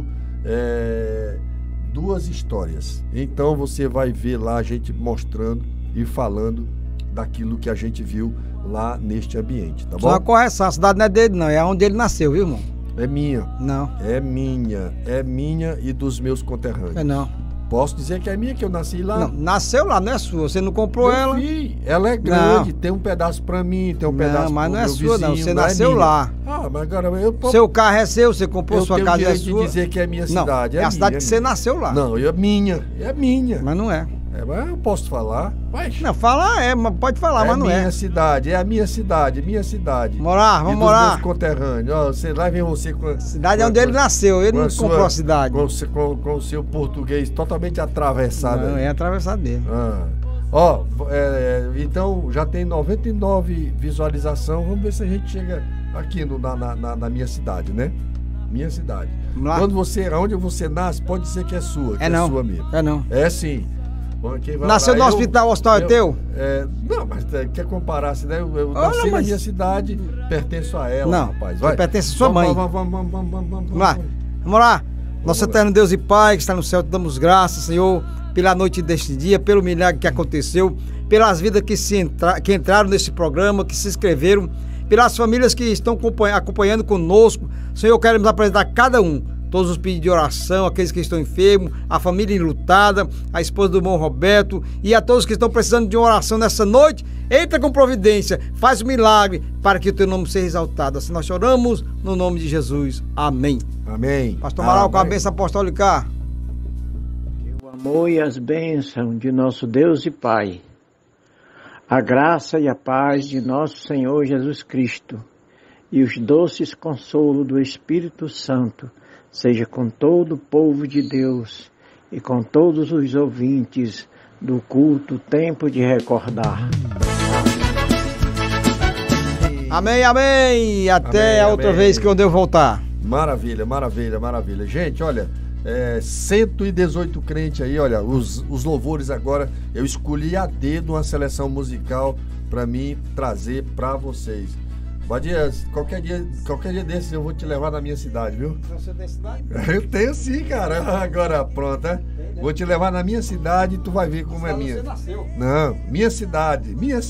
2 histórias. Então você vai ver lá a gente mostrando e falando daquilo que a gente viu lá neste ambiente, tá bom? Só uma correção, a cidade não é dele não, é onde ele nasceu, viu, irmão? É minha. Não. É minha e dos meus conterrâneos. Não. Posso dizer que é minha, que eu nasci lá? Não, nasceu lá, não é sua, você não comprou ela. Filho, ela é grande, tem um pedaço pra mim, tem um pedaço pro mas não é sua vizinho, não, você nasceu lá. Ah, mas agora seu carro é seu, você comprou sua casa, é sua. Eu tenho o direito de dizer que é minha cidade. Não, é a cidade que você nasceu lá. Não, é minha. Mas não é. Mas eu posso falar. Mas... Não, falar pode falar, mas não é. É a minha cidade. Morar, vamos morar. Dos meus conterrâneos. Ó, você lá vem você com... Cidade é onde ele nasceu, ele não comprou a cidade. Com o seu português totalmente atravessado. Não, é atravessado mesmo. Ó, então já tem 99 visualizações. Vamos ver se a gente chega aqui na minha cidade, né? Minha cidade. Onde você nasce, pode ser que é sua. É não. É sua mesmo. É não. É sim. Nasceu no hospital, o hospital é teu? Não, mas quer comparar-se, né? Eu nasci na minha cidade, pertenço a ela, não, rapaz. Vai. Pertence à sua mãe. Vamos lá. Vamos lá. Nosso eterno Deus e Pai, que está no céu, te damos graças, Senhor, pela noite deste dia, pelo milagre que aconteceu, pelas vidas que entraram nesse programa, que se inscreveram, pelas famílias que estão acompanhando conosco. Senhor, queremos apresentar cada um. Todos os pedidos de oração, aqueles que estão enfermos, a família enlutada, a esposa do irmão Roberto e a todos que estão precisando de uma oração nessa noite. Entra com providência, faz um milagre para que o teu nome seja exaltado. Assim nós choramos no nome de Jesus. Amém. Amém. Pastor Amaral, com a bênção apostólica. Que o amor e as bênçãos de nosso Deus e Pai, a graça e a paz de nosso Senhor Jesus Cristo e os doces consolos do Espírito Santo seja com todo o povo de Deus e com todos os ouvintes do culto Tempo de Recordar. Amém, amém. Até a outra vez que eu devo voltar. Maravilha. Gente, olha, 118 crentes aí, olha, os louvores agora, eu escolhi a dedo uma seleção musical para mim trazer para vocês. Badias, qualquer dia desses eu vou te levar na minha cidade, viu? Você tem cidade? Eu tenho sim, cara. Agora pronto, é? Vou te levar na minha cidade e tu vai ver como é minha. Você nasceu. Não, minha cidade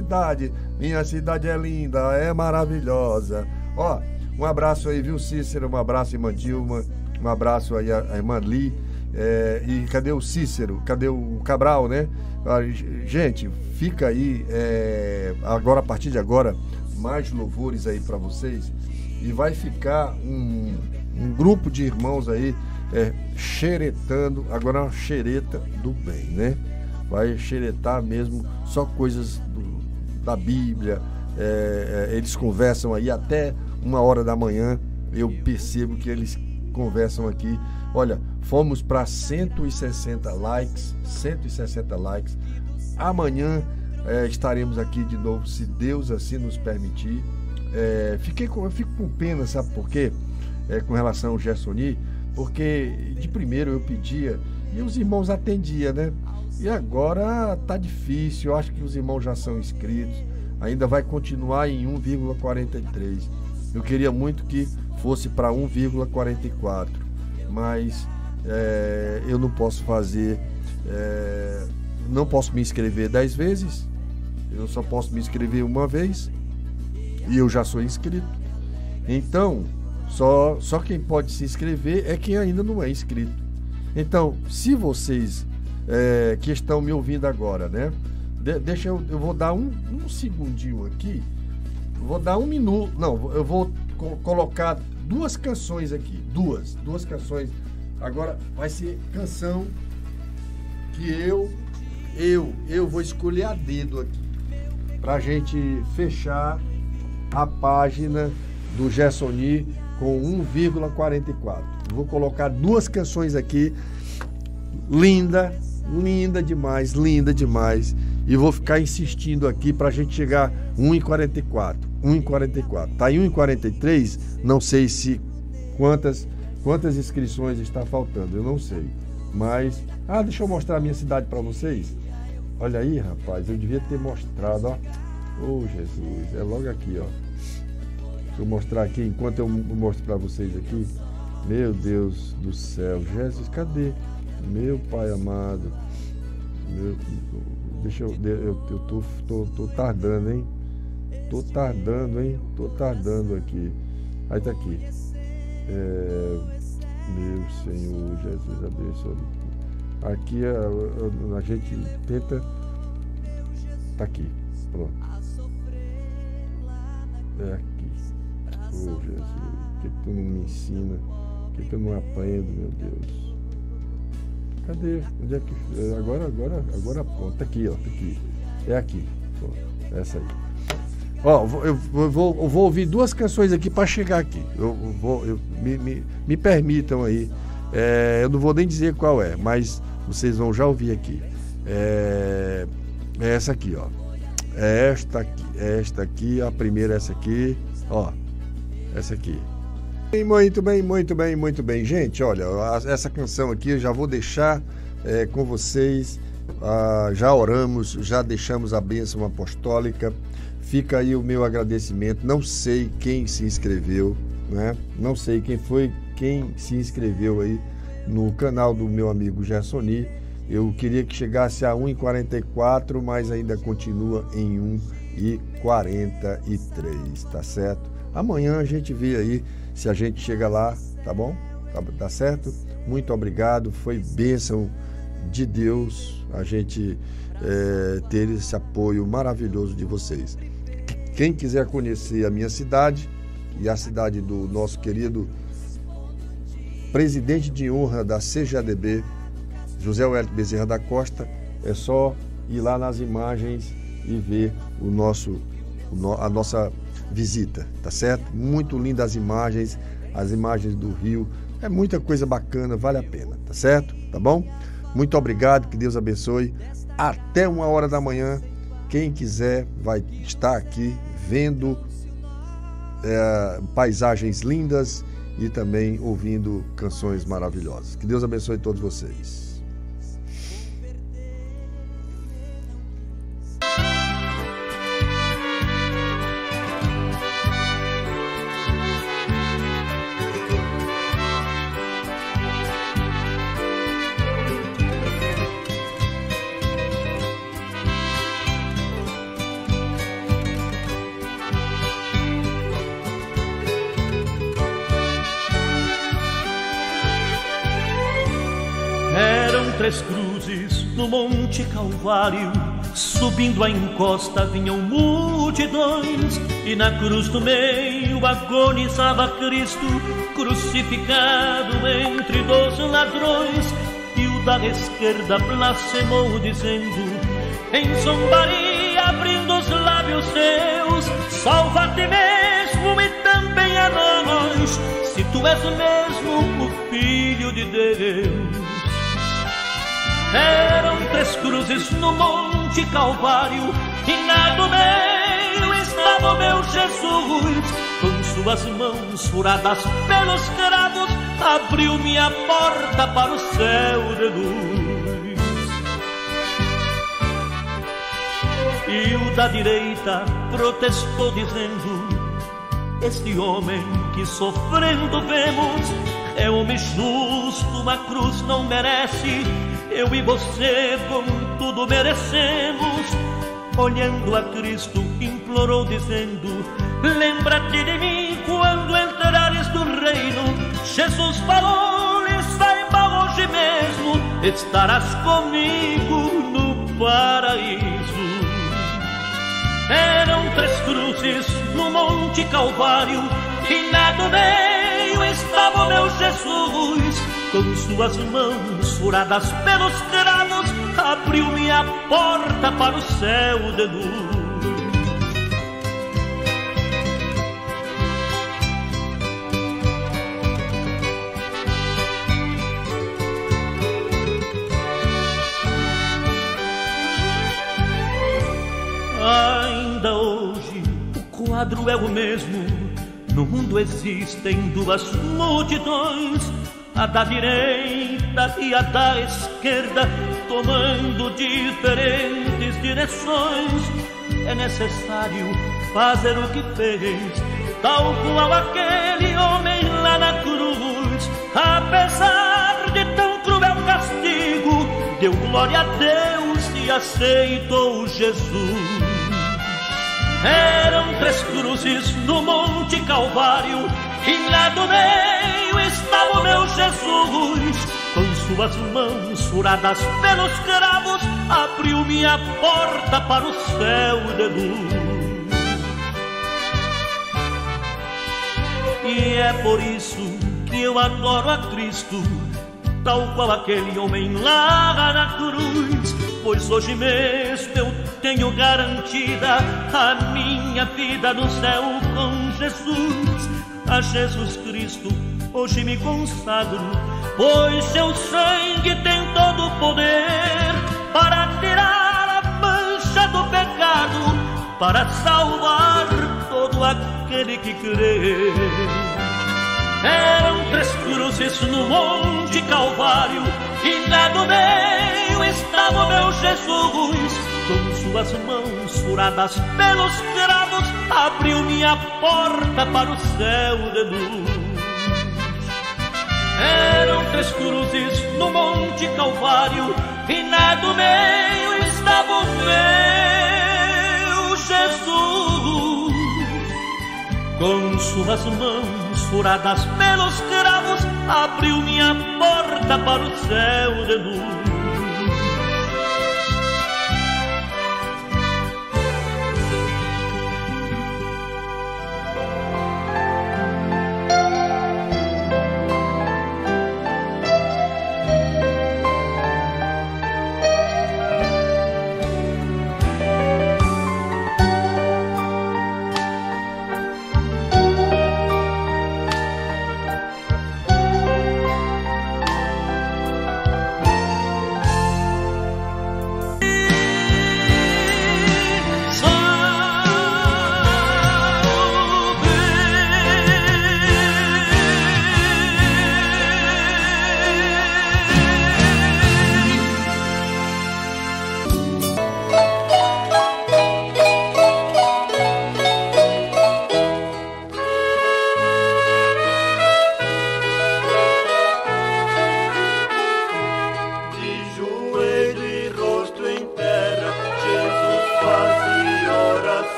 é linda, é maravilhosa. Ó, um abraço aí, viu, Cícero? Um abraço, irmã Dilma. Um abraço aí a irmã Li. E cadê o Cícero? Cadê o Cabral, né? Gente, fica aí, agora, a partir de agora, mais louvores aí para vocês, e vai ficar um grupo de irmãos aí xeretando, agora uma xereta do bem, né? vai xeretar mesmo só coisas da Bíblia. Eles conversam aí até 1h da manhã. Eu percebo que eles conversam aqui. Olha, fomos para 160 likes. Amanhã estaremos aqui de novo, se Deus assim nos permitir. Eu fico com pena, sabe por quê? Com relação ao Gersoni, porque de primeiro eu pedia e os irmãos atendiam, né? E agora tá difícil, eu acho que os irmãos já são inscritos, ainda vai continuar em 1,43. Eu queria muito que fosse para 1,44, mas eu não posso fazer, não posso me inscrever 10 vezes, eu só posso me inscrever uma vez, e eu já sou inscrito. Então, só quem pode se inscrever é quem ainda não é inscrito. Então, se vocês que estão me ouvindo agora, né? Eu vou dar um segundinho aqui. Vou dar 1 minuto. Não, eu vou colocar 2 canções aqui. Duas canções. Agora vai ser canção que eu vou escolher a dedo aqui, pra gente fechar a página do Gersoni com 1,44. Vou colocar 2 canções aqui, linda demais, e vou ficar insistindo aqui pra gente chegar 1,44. Tá em 1,43, não sei se quantas inscrições está faltando, eu não sei, mas deixa eu mostrar a minha cidade para vocês. Olha aí, rapaz, eu devia ter mostrado, ó. Oh, Jesus, é logo aqui, ó. Deixa eu mostrar aqui, enquanto eu mostro para vocês aqui. Meu Deus do céu, Jesus, cadê? Meu Pai amado. Eu tô tardando, hein? Tô tardando aqui. Aí tá aqui. Meu Senhor, Jesus abençoe. Aqui a gente tenta. Tá aqui, pronto. É aqui. Oh, Jesus, por que tu não me ensina? Por que eu não aprendo, meu Deus? Cadê? Onde é que... Agora pronto. Tá aqui, ó. Tá aqui. É aqui. Pronto. Essa aí. Ó, eu vou ouvir 2 canções aqui para chegar aqui. Me permitam aí. Eu não vou nem dizer qual é, mas vocês vão já ouvir aqui. É essa aqui, ó. É esta aqui, a primeira é essa aqui, ó. Essa aqui. Muito bem. Gente, olha, essa canção aqui eu já vou deixar com vocês. Já oramos, já deixamos a bênção apostólica. Fica aí o meu agradecimento. Não sei quem se inscreveu, né? Não sei quem se inscreveu aí no canal do meu amigo Gersoni. Eu queria que chegasse a 1,44, mas ainda continua em 1,43, tá certo? Amanhã a gente vê aí se a gente chega lá, tá bom? Tá certo? Muito obrigado, foi bênção de Deus a gente ter esse apoio maravilhoso de vocês. Quem quiser conhecer a minha cidade e a cidade do nosso querido presidente de honra da CGADB, José Wellington Bezerra da Costa, é só ir lá nas imagens e ver a nossa visita, tá certo? Muito lindas as imagens do rio, é muita coisa bacana, vale a pena, tá certo? Tá bom? Muito obrigado, que Deus abençoe. Até 1h da manhã, quem quiser vai estar aqui vendo paisagens lindas e também ouvindo canções maravilhosas. Que Deus abençoe todos vocês. Três cruzes no Monte Calvário, subindo a encosta vinham multidões, e na cruz do meio agonizava Cristo, crucificado entre 2 ladrões, e o da esquerda blasfemou dizendo, em zombaria abrindo os lábios seus, salva a ti mesmo e também a nós, se tu és mesmo o Filho de Deus. Eram 3 cruzes no Monte Calvário e na do meio estava o meu Jesus, com suas mãos furadas pelos cravos, abriu-me a porta para o céu de luz. E o da direita protestou dizendo, este homem que sofrendo vemos é homem justo, uma cruz não merece, eu e você com tudo merecemos. Olhando a Cristo implorou dizendo, lembra-te de mim quando entrares no reino. Jesus falou-lhe, saiba hoje mesmo, estarás comigo no paraíso. Eram 3 cruzes no Monte Calvário e na do meio estava o meu Jesus, com suas mãos furadas pelos cravos, abriu-me a porta para o céu de luz. Ainda hoje o quadro é o mesmo, no mundo existem 2 multidões, a da direita e a da esquerda, tomando diferentes direções. É necessário fazer o que fez, tal qual aquele homem lá na cruz. Apesar de tão cruel castigo, deu glória a Deus e aceitou Jesus. Eram 3 cruzes no Monte Calvário e lá do meio estava o meu Jesus, com suas mãos furadas pelos cravos, abriu-me a porta para o céu de luz. E é por isso que eu adoro a Cristo, tal qual aquele homem lá na cruz, pois hoje mesmo eu tenho garantida a minha vida no céu com Jesus. A Jesus Cristo hoje me consagro, pois seu sangue tem todo o poder para tirar a mancha do pecado, para salvar todo aquele que crê. Eram 3 cruzes no Monte Calvário e lá no meio estava o meu Jesus, com suas mãos furadas pelos cravos, abriu-me a porta para o céu de luz. Eram 3 cruzes no Monte Calvário e na do meio estava o meu Jesus, com suas mãos furadas pelos cravos, abriu-me a porta para o céu de luz.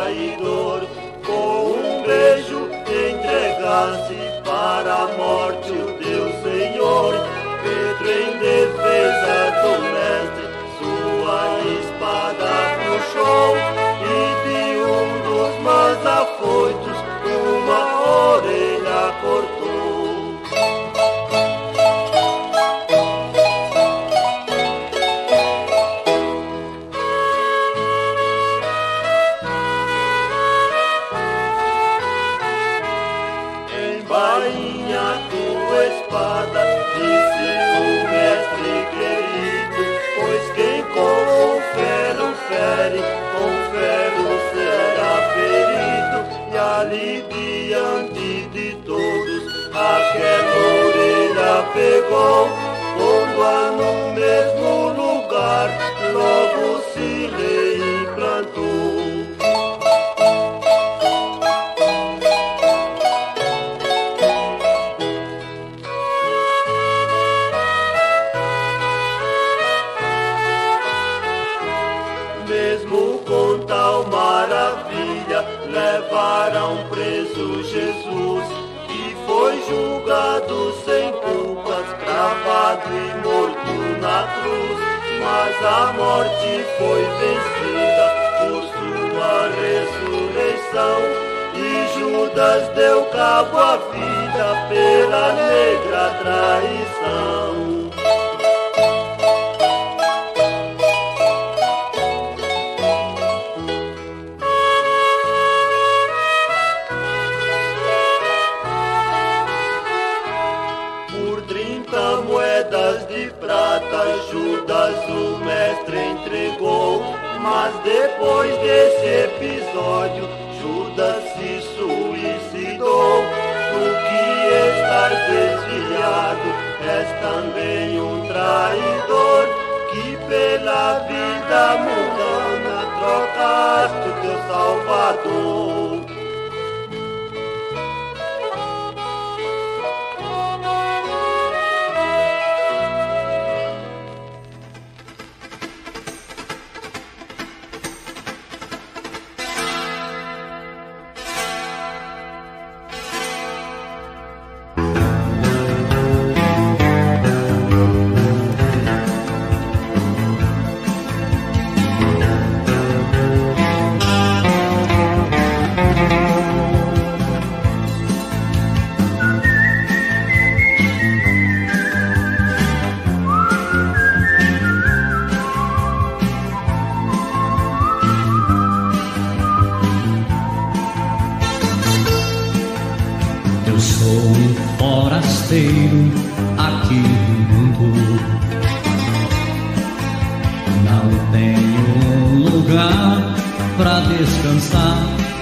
traidor. Com um beijo entregasse para a morte o Deus Senhor. Pedro, em defesa do mestre, sua espada puxou, e de um dos mais afoitos uma orelha cortou. Embainha tua espada, disse o mestre querido, pois quem com o ferro fere, com ferro será ferido. E ali diante de todos aquela orelha pegou, pondo-a no mesmo lugar, logo se reimplantou. Mesmo com tal maravilha, levaram preso Jesus, e foi julgado sem culpas, cravado e morto na cruz. Mas a morte foi vencida por sua ressurreição, e Judas deu cabo à vida pela negra traição. Moedas de prata Judas o mestre entregou, mas depois desse episódio Judas se suicidou. Tu que estás desviado és também um traidor, que pela vida mundana trocaste o teu Salvador. Aqui no mundo não tenho um lugar pra descansar.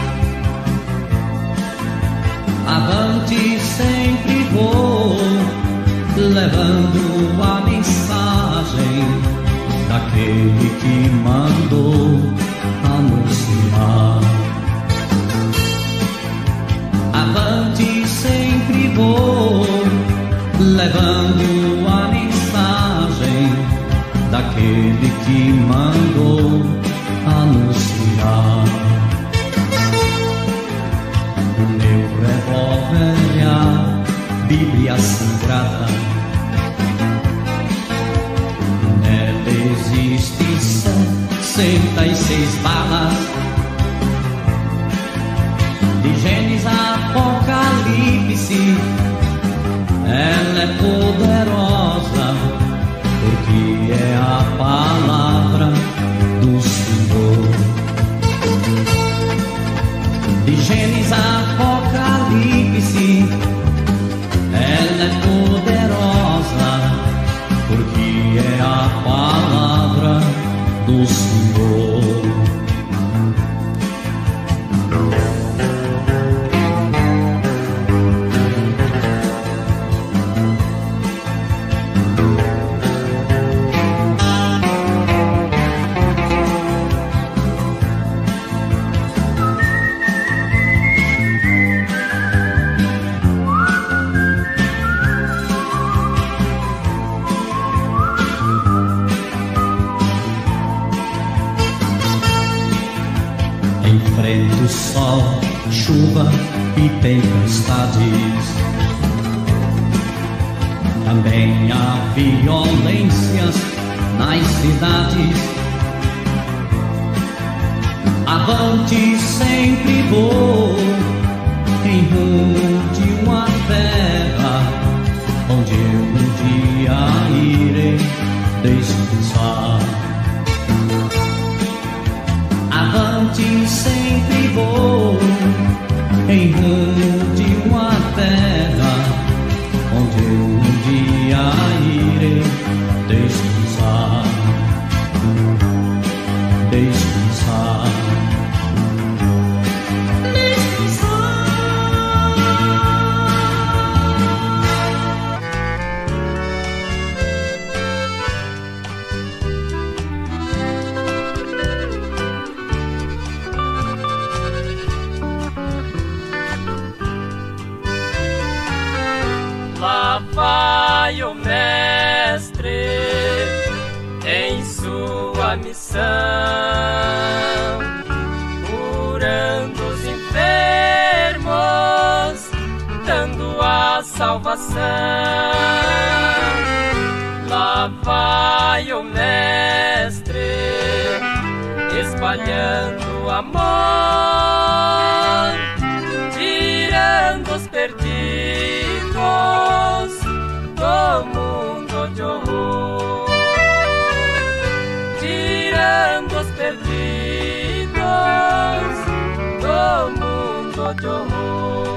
Avante sempre vou, levando a mensagem daquele que mandou anunciar. Avante sempre vou, levando a mensagem daquele que mandou anunciar. O meu revólver é a Bíblia Sagrada, nela existem 66 balas, de Gênesis a Apocalipse. Ela é poderosa, porque é a palavra chuva e tempestades. Também há violências nas cidades. Avante, sempre vou em rumo de uma terra onde eu um dia irei descansar. Avante, sempre vou em rumo de uma terra onde eu um dia irei descansar. Descansar. Lá vai o mestre em sua missão, curando os enfermos, dando a salvação. Lá vai o mestre espalhando amor, tirando os perdidos do mundo de horror, tirando os perdidos do mundo de horror.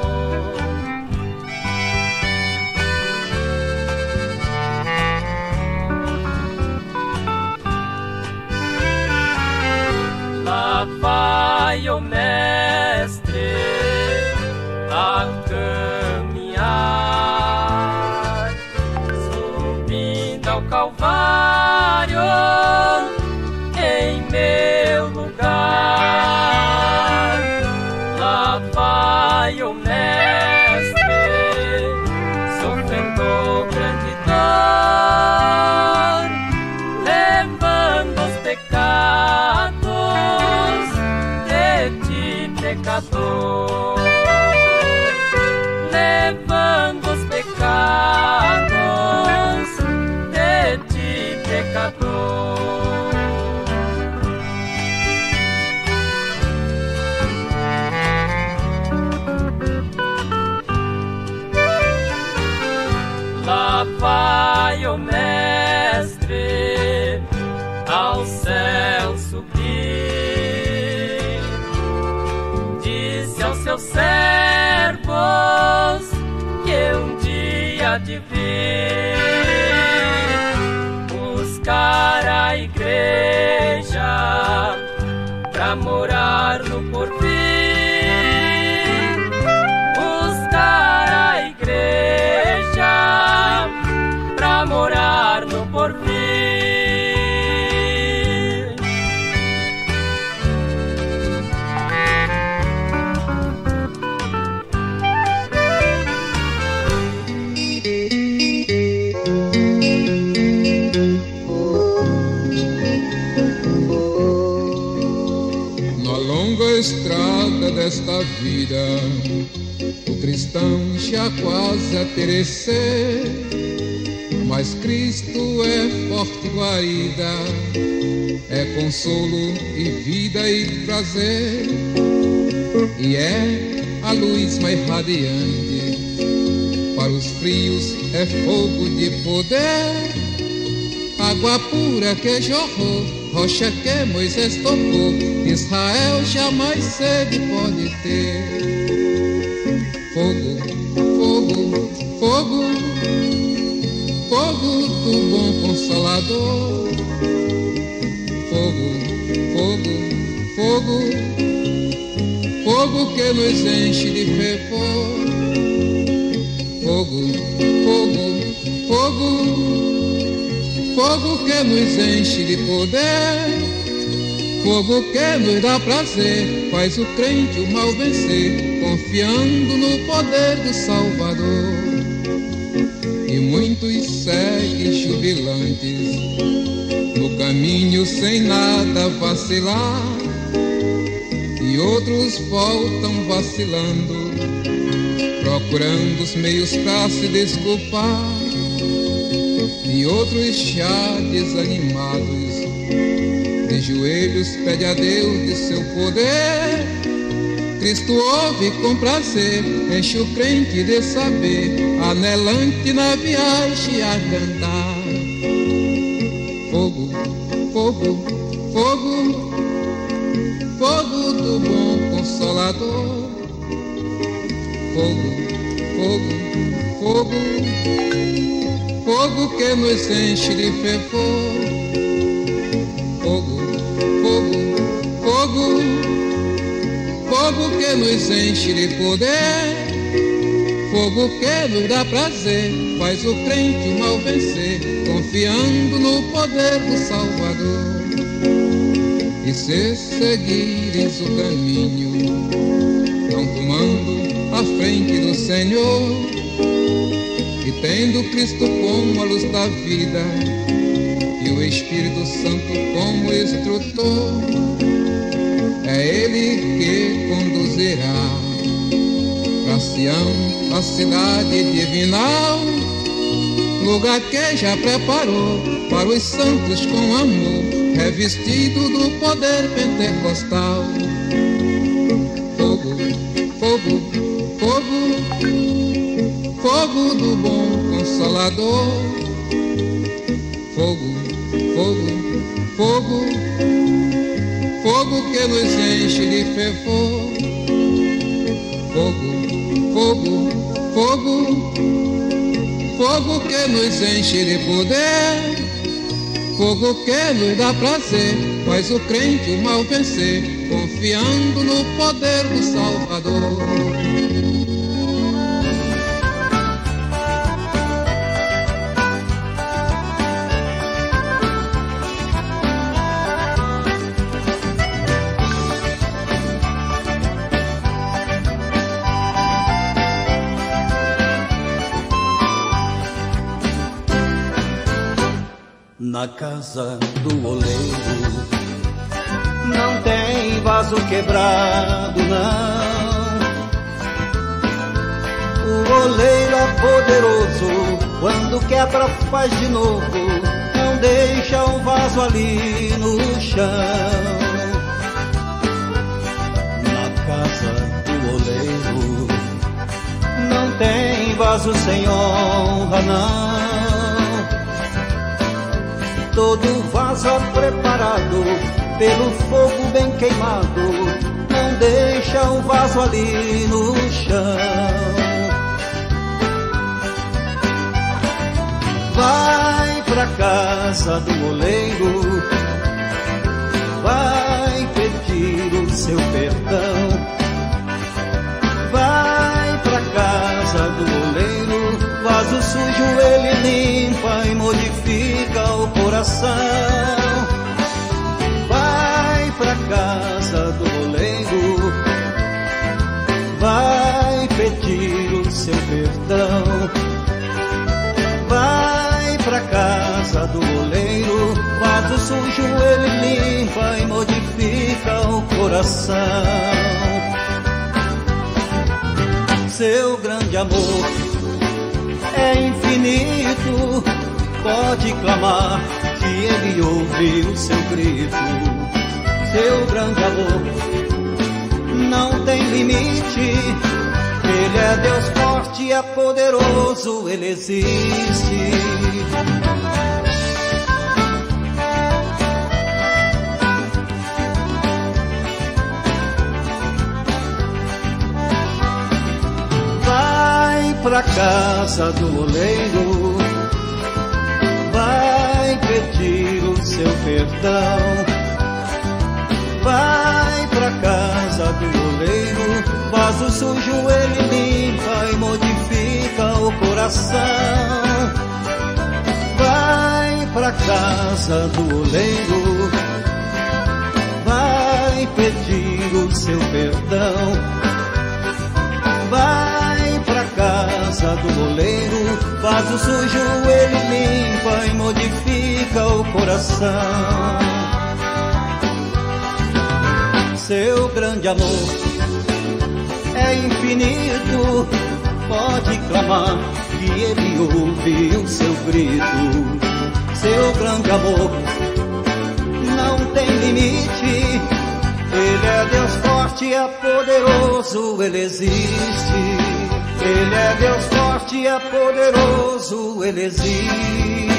Lá vai o mestre a caminhar, subindo ao Calvário em meu lugar. Lá vai o mestre sofrendo grande dor, levando os pecados de ti, pecador, levando os pecados de ti, pecador. Lá vai o mestre ao céu subir, disse aos seus servos que um dia de vir buscar a igreja pra morar no porvir, buscar a igreja pra morar no porvir. Estrada desta vida, o cristão já quase a perecer, mas Cristo é forte guarida, é consolo e vida e prazer, e é a luz mais radiante, para os frios é fogo de poder, água pura que jorrou, rocha que Moisés tocou, Israel jamais sede pode ter. Fogo, fogo, fogo, fogo do bom Consolador. Fogo, fogo, fogo, fogo que nos enche de fervor. Fogo, fogo, fogo, fogo que nos enche de poder, fogo que nos dá prazer, faz o crente o mal vencer, confiando no poder do Salvador. E muitos seguem jubilantes no caminho sem nada vacilar, e e outros voltam vacilando, procurando os meios pra se desculpar, e outros já desanimados, de joelhos pede a Deus de seu poder. Cristo ouve com prazer, enche o crente de saber, anelante na viagem a cantar. Fogo, fogo, fogo, fogo do bom Consolador. Fogo, fogo, fogo, fogo que nos enche de fervor. Fogo, fogo, fogo, fogo que nos enche de poder. Fogo que nos dá prazer, faz o crente o mal vencer, confiando no poder do Salvador. E se seguires o caminho, não tomando a frente do Senhor, e tendo Cristo como a luz da vida, e o Espírito Santo como instrutor, é Ele que conduzirá pra Sião, a cidade divinal, lugar que já preparou para os santos com amor, revestido do poder pentecostal. Fogo, fogo, fogo, fogo do bom Consolador. Fogo, fogo, fogo, fogo que nos enche de fervor. Fogo, fogo, fogo, fogo que nos enche de poder. Fogo que nos dá prazer, faz o crente o mal vencer, confiando no poder do Salvador. Na casa do oleiro não tem vaso quebrado, não. O oleiro é poderoso, quando quebra faz de novo, não deixa um vaso ali no chão. Na casa do oleiro não tem vaso sem honra, não. Todo vaso é preparado pelo fogo bem queimado, não deixa um vaso ali no chão. Vai pra casa do oleiro, vai pedir o seu perdão. Vai pra casa do oleiro, vaso sujo ele limpa e modifica o coração. Vai pra casa do oleiro, vai pedir o seu perdão. Vai pra casa do oleiro, vaso sujo ele limpa e modifica o coração. Seu grande amor é infinito, pode clamar que ele ouve o seu grito. Seu grande amor não tem limite, ele é Deus forte, é poderoso, ele existe. Pra casa do oleiro, vai pedir o seu perdão. Vai pra casa do oleiro, vaso sujo ele limpa e modifica o coração. Vai pra casa do oleiro, vai pedir o seu perdão. Vai pra casa do oleiro, vaso sujo ele limpa e modifica o coração. Seu grande amor é infinito, pode clamar que ele ouve o seu grito. Seu grande amor não tem limite, ele é Deus forte, é poderoso, ele existe. Ele é Deus forte, é poderoso, ele existe.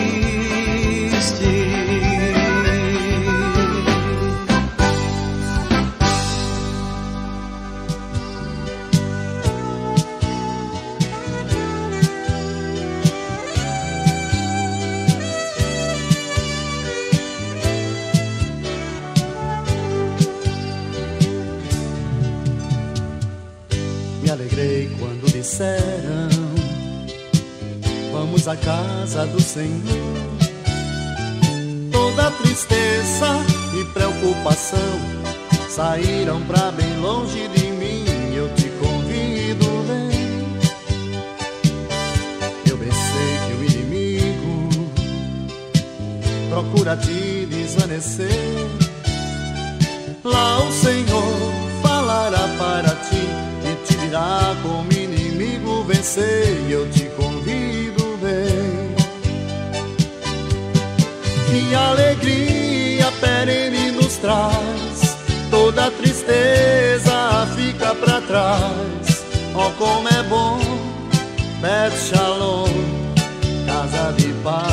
Me alegrei quando disseram: vamos à casa do Senhor. Toda tristeza e preocupação saíram pra bem longe de mim. Eu te convido, vem. Eu bem sei que o inimigo procura te desvanecer. Lá o Senhor falará para ti e te dirá como inimigo vencer. E eu te convido, vem. Que alegria perene nos traz, toda tristeza fica pra trás. Oh, como é bom, Bet Shalom, casa de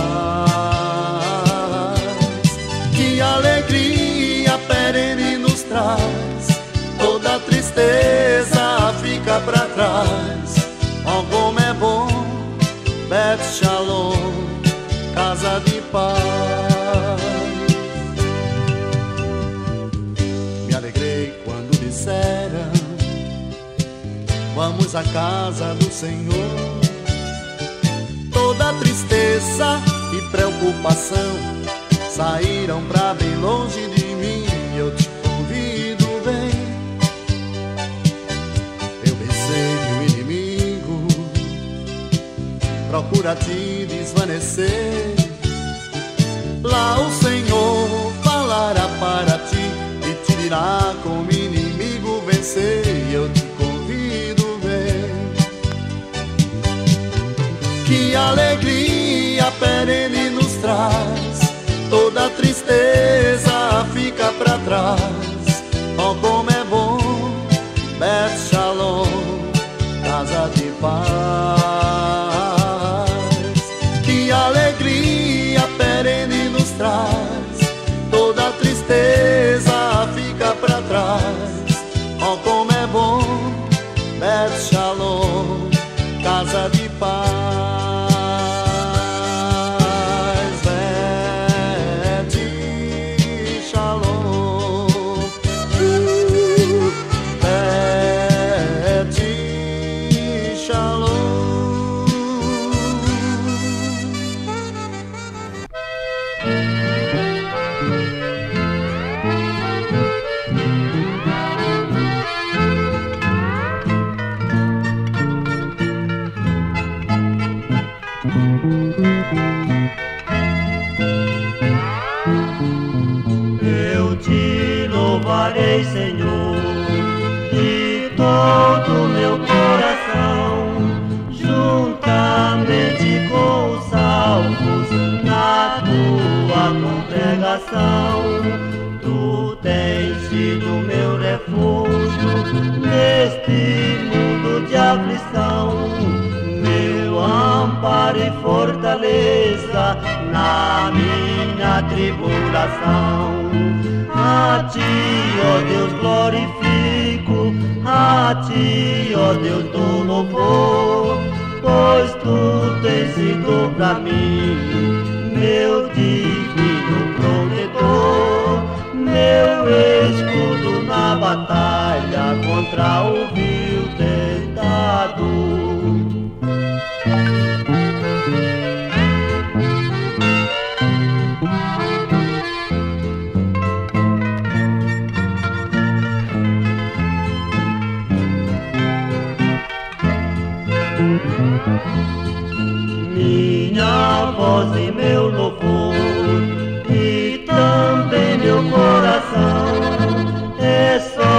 paz. Que alegria perene nos traz, toda tristeza fica pra trás. Oh, como é bom, Bet Shalom, casa de paz. Me alegrei quando disseram: vamos à casa do Senhor. Toda tristeza e preocupação saíram pra bem longe de mim. Eu te convido, vem. Eu bem sei que o inimigo procura te desvanecer. Lá o Senhor falará para ti e te dirá como inimigo vencer. E eu te convido, vem. Que alegria perene nos traz, toda tristeza fica pra trás. Oh, como é bom, Bet Shalom, casa de paz. Que alegria perene nos traz, toda tristeza fica pra trás. Oh, como é bom, Bet Shalom, casa de paz. Eu te louvarei, Senhor, de todo meu coração, juntamente com os salvos na tua congregação. Tu tens sido meu refúgio neste mundo de aflição, meu amparo e fortaleza na minha tribulação. A ti, ó Deus, glorifico, a ti, ó Deus, dou louvor, pois tu tens sido pra mim meu divino protetor, meu escudo na batalha contra o vil tentador. Minha voz e meu louvor e também meu coração é só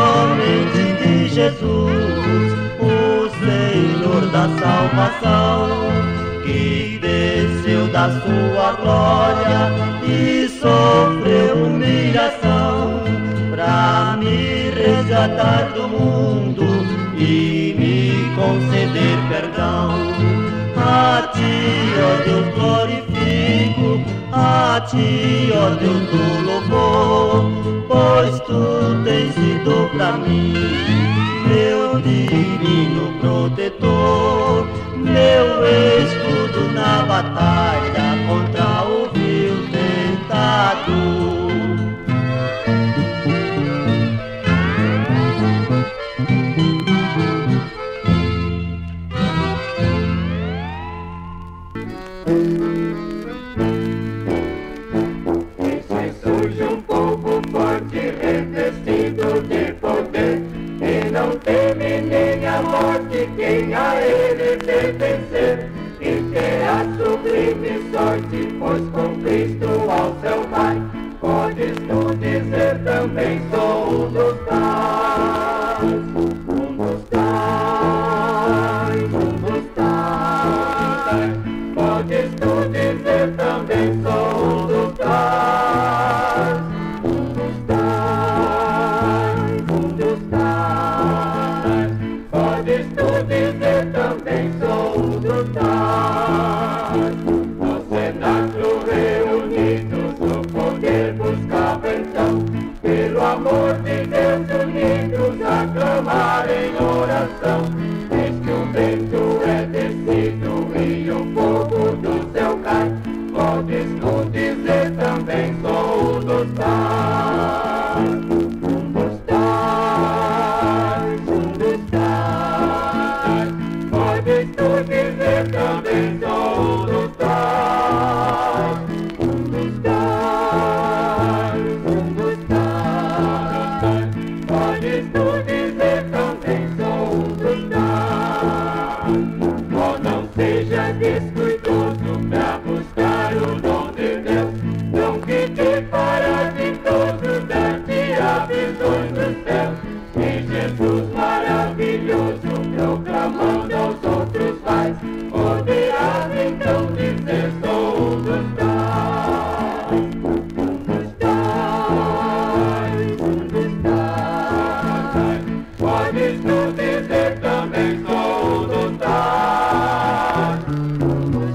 Jesus, o Senhor da salvação, que desceu da sua glória e sofreu humilhação pra me resgatar do mundo e me conceder perdão. A ti, ó Deus, glorifico, a ti, ó Deus do louvor, pois tu tens sido pra mim meu divino protetor, meu escudo na batalha contra o vil tentador. Revestido de poder, e não teme nem a morte quem a ele pertencer, e terá sublime sorte, pois com Cristo ao céu vai. Podes tu dizer também sou um dos tais, um dos tais, um dos tais. Podes tu dizer também sou um dos tais, um dos tais, um dos tais. Podes tu dizer também sou um dos tais. No cenáculo reunidos o poder buscava então, pelo amor de Deus unidos a clamar em oração. Eis que um vento é descido e o fogo do céu cai. Podes tu dizer também sou um dos tais, um dos tais, um dos tais. Podes tu dizer também sou um dos tais, um dos tais, um dos tais. Podes tu dizer também sou um dos tais. Oh, não seja descuidoso pra buscar o dom de Deus, não fique parasitoso dar-te a visões do céu. Em Jesus maravilhoso, proclamando aos outros vais, poderás então dizer sou um dos tais, um dos tais, um dos tais. Podes tu dizer também sou um dos tais, um dos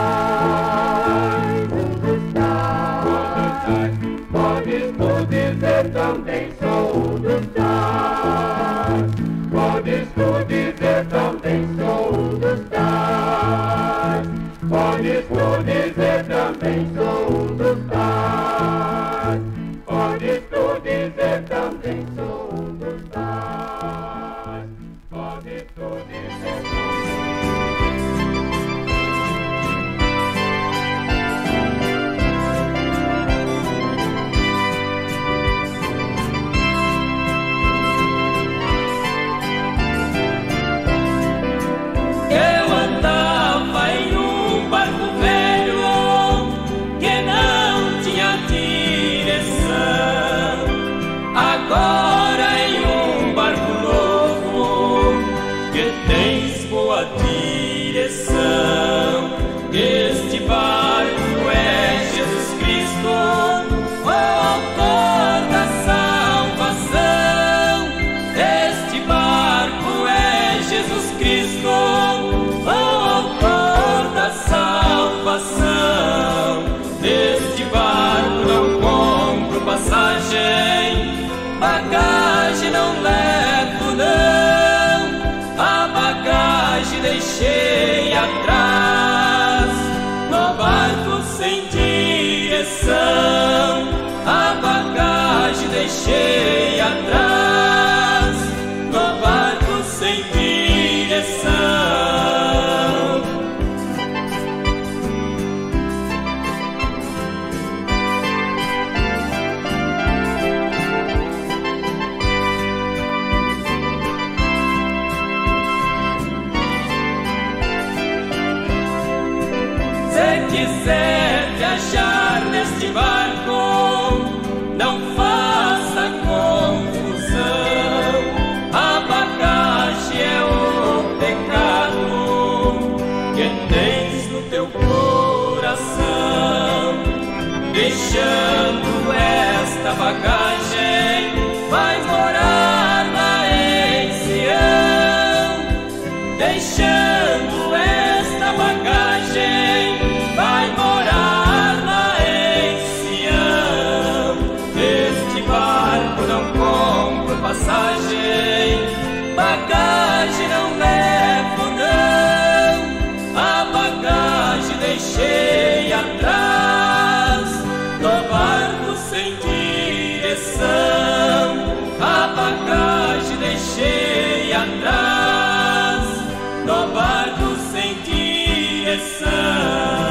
tais, um dos tais. Podes tu dizer também sou um dos tais. Podes tu dizer também sou um dos tais. Podes tu dizer também sou um dos tais. Podes tu dizer também sou um dos tais. Podes tu dizer Eu andava em um barco velho que não tinha direção, agora em um barco novo que tens boa direção. Este barco é Jesus Cristo, o autor da salvação. Este barco é Jesus Cristo, o autor da salvação. Neste barco não compro passagem, bagagem não levo não, a bagagem deixei atrás. No barco sem direção, a bagagem deixei atrás. No barco sem direção. Se quiser viajar neste barco, deixando esta bagagem, vai morar lá em Sião. Deixando esta bagagem, vai morar lá em Sião. Este barco não compra passagem, bagagem não levo não, a bagagem deixei atrás, no barco sem direção, a bagagem deixei atrás, no barco sem direção.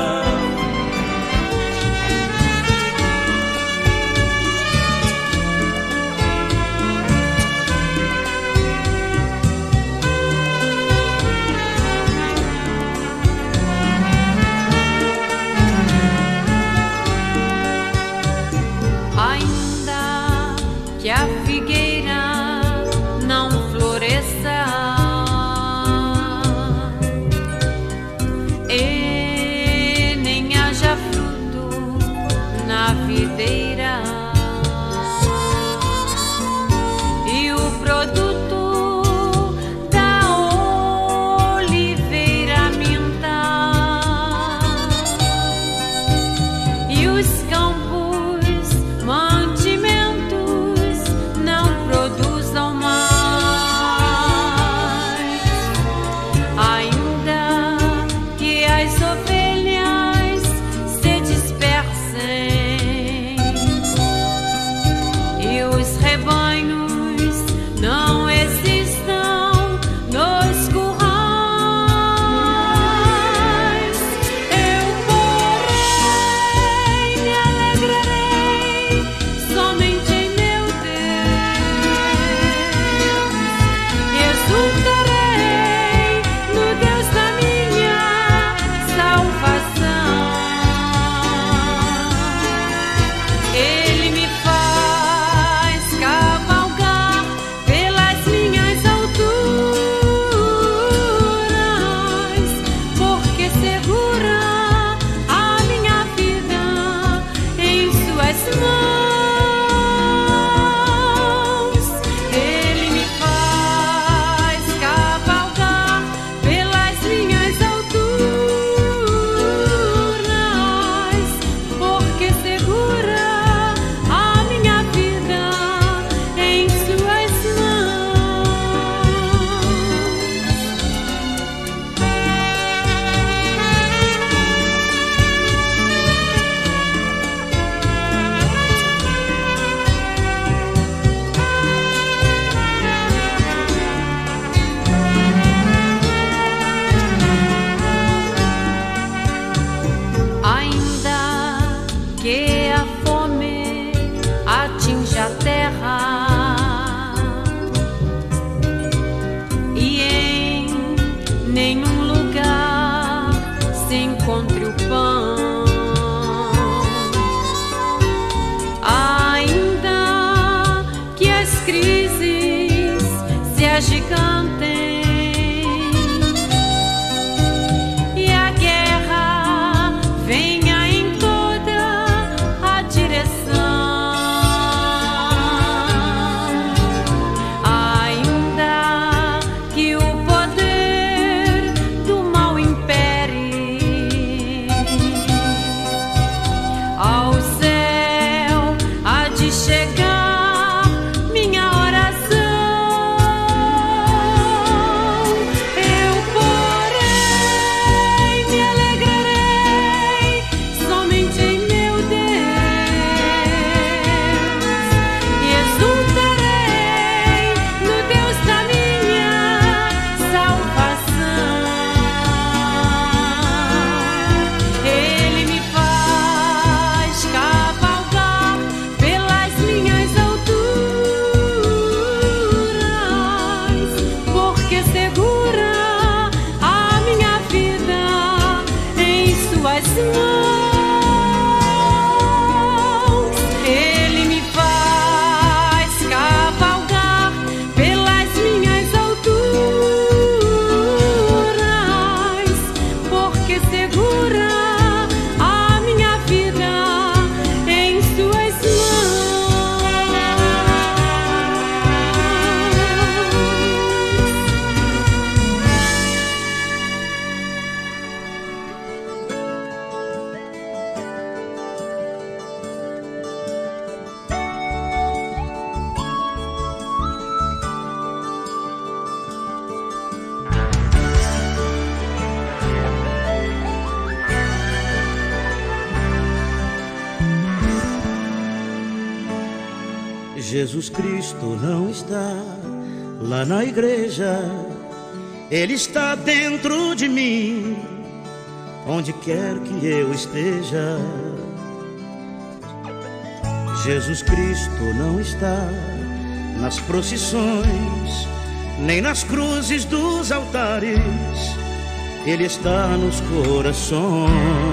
Que a figueira não floresça e nem haja fruto na videira, e o produto da oliveira minta, e os campos produzam mais, ainda que as ovelhas se dispersem e os rebanhos não existam nos currais. Eu, porém, me alegrarei somente em meu Deus. Exultarei no Deus da minha salvação. Ele me faz cavalgar pelas minhas alturas, porque segura a minha vida em suas mãos. Ele me faz cavalgar pelas minhas alturas, porque segura a minha vida em suas ainda que a fome atinja a terra e em nenhum lugar se encontre o pão, ainda que as crises se agigantem e a guerra venha em toda Jesus Cristo não está lá na igreja, Ele está dentro de mim, onde quer que eu esteja. Jesus Cristo não está nas procissões, nem nas cruzes dos altares, Ele está nos corações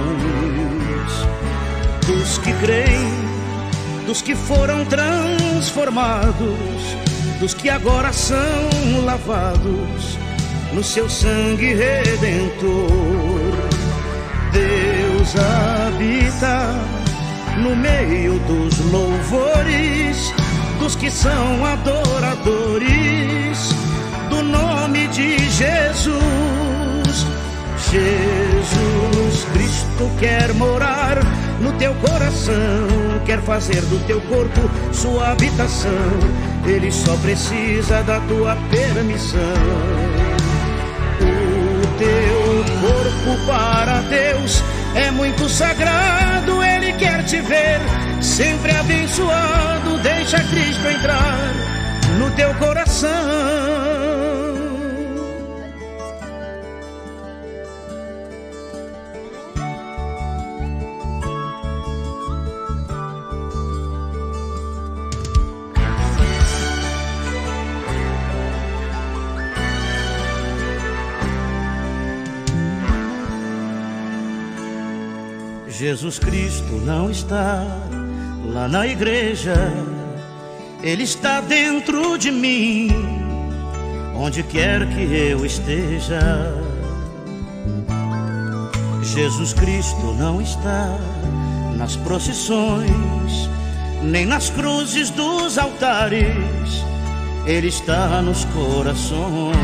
dos que creem, dos que foram transformados, dos que agora são lavados no seu sangue redentor. Deus habita no meio dos louvores, dos que são adoradores do nome de Jesus. Jesus Cristo quer morar no teu coração, quer fazer do teu corpo sua habitação. Ele só precisa da tua permissão. O teu corpo para Deus é muito sagrado, Ele quer te ver sempre abençoado. Deixa Cristo entrar no teu coração. Jesus Cristo não está lá na igreja, Ele está dentro de mim, onde quer que eu esteja. Jesus Cristo não está nas procissões, nem nas cruzes dos altares, Ele está nos corações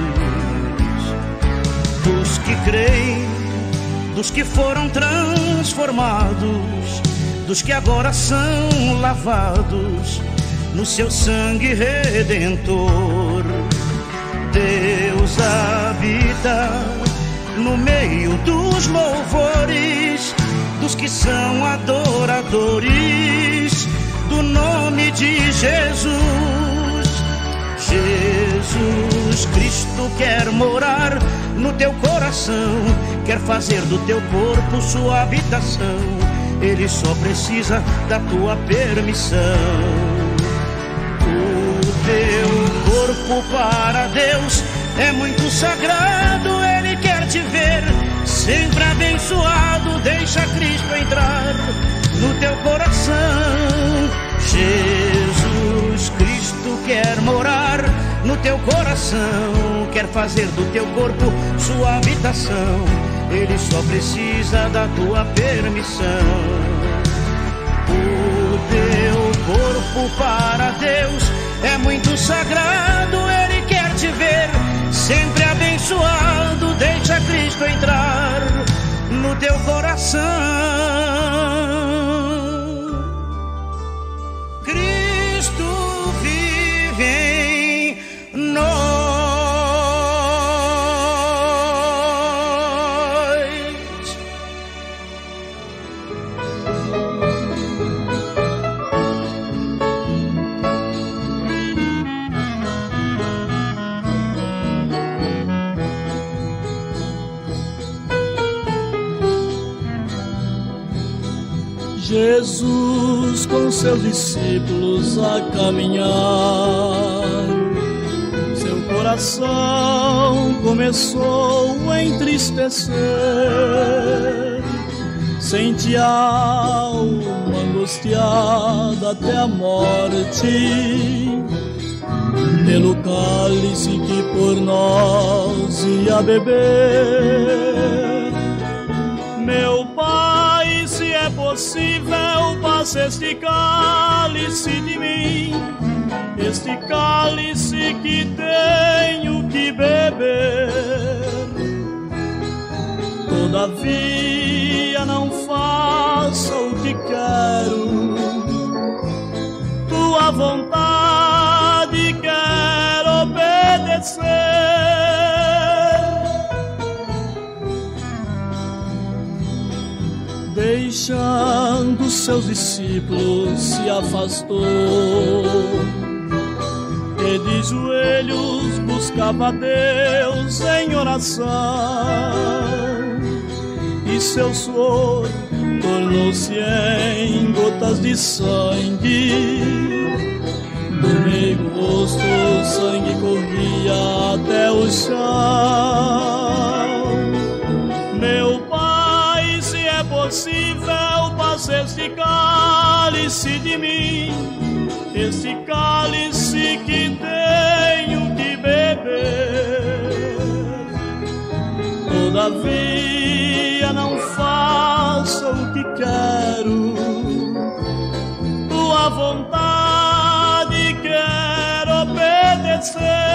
dos que creem, dos que foram transformados, dos que agora são lavados no seu sangue redentor. Deus habita no meio dos louvores, dos que são adoradores do nome de Jesus. Jesus Cristo quer morar no teu coração, quer fazer do teu corpo sua habitação. Ele só precisa da tua permissão. O teu corpo para Deus é muito sagrado, Ele quer te ver sempre abençoado. Deixa Cristo entrar no teu coração. Jesus Cristo quer morar no teu coração, quer fazer do teu corpo sua habitação. Ele só precisa da tua permissão. O teu corpo para Deus é muito sagrado, Ele quer te ver sempre abençoado. Deixa Cristo entrar no teu coração. Cristo vive em nós. Jesus com seus discípulos a caminhar, seu coração começou a entristecer. Sente a alma angustiada até a morte, pelo cálice que por nós ia beber. Meu Pai, se é possível, passa este cálice de mim, este cálice que tenho que beber. Todavia não faça o que quero, tua vontade quero obedecer. Deixa um dos seus discípulos se afastou e de joelhos buscava a Deus em oração, e seu suor tornou-se em gotas de sangue. Do meio do rosto o sangue corria até o chão. Meu Pai, se é possível, passa este cálice de mim, este cálice que tenho que beber. Todavia não faça o que quero, tua vontade quero obedecer.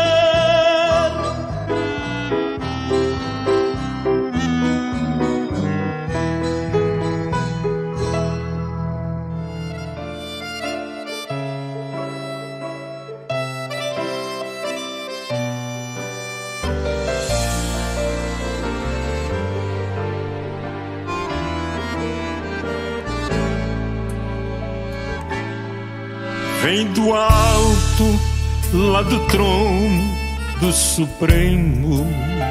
Vem do alto, lá do trono do Supremo,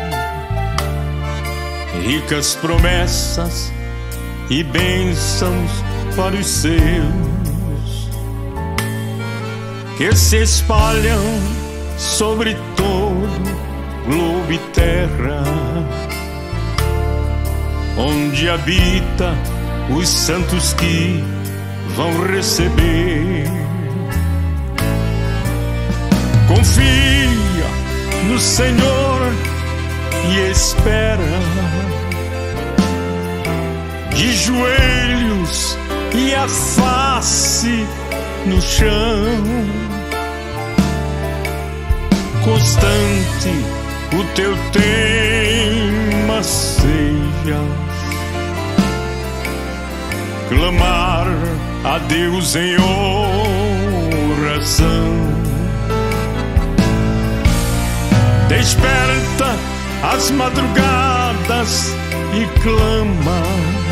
ricas promessas e bênçãos para os seus, que se espalham sobre todo globo e terra, onde habita os santos que vão receber. Confia no Senhor e espera, de joelhos e a face no chão. Constante o teu tema seja clamar a Deus em oração. Desperta as madrugadas e clama,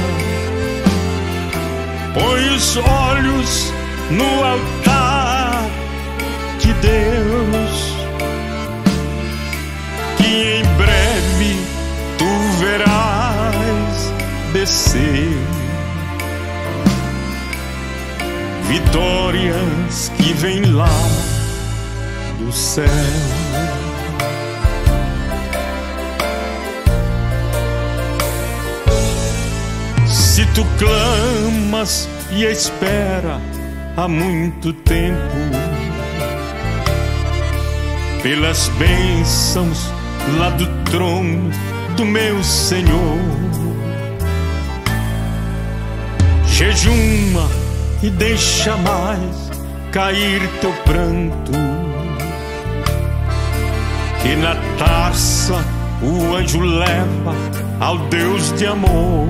põe os olhos no altar de Deus, que em breve tu verás descer vitórias que vêm lá do céu. Se tu clamas e espera há muito tempo pelas bênçãos lá do trono do meu Senhor, jejuma e deixa mais cair teu pranto, que na taça o anjo leva ao Deus de amor.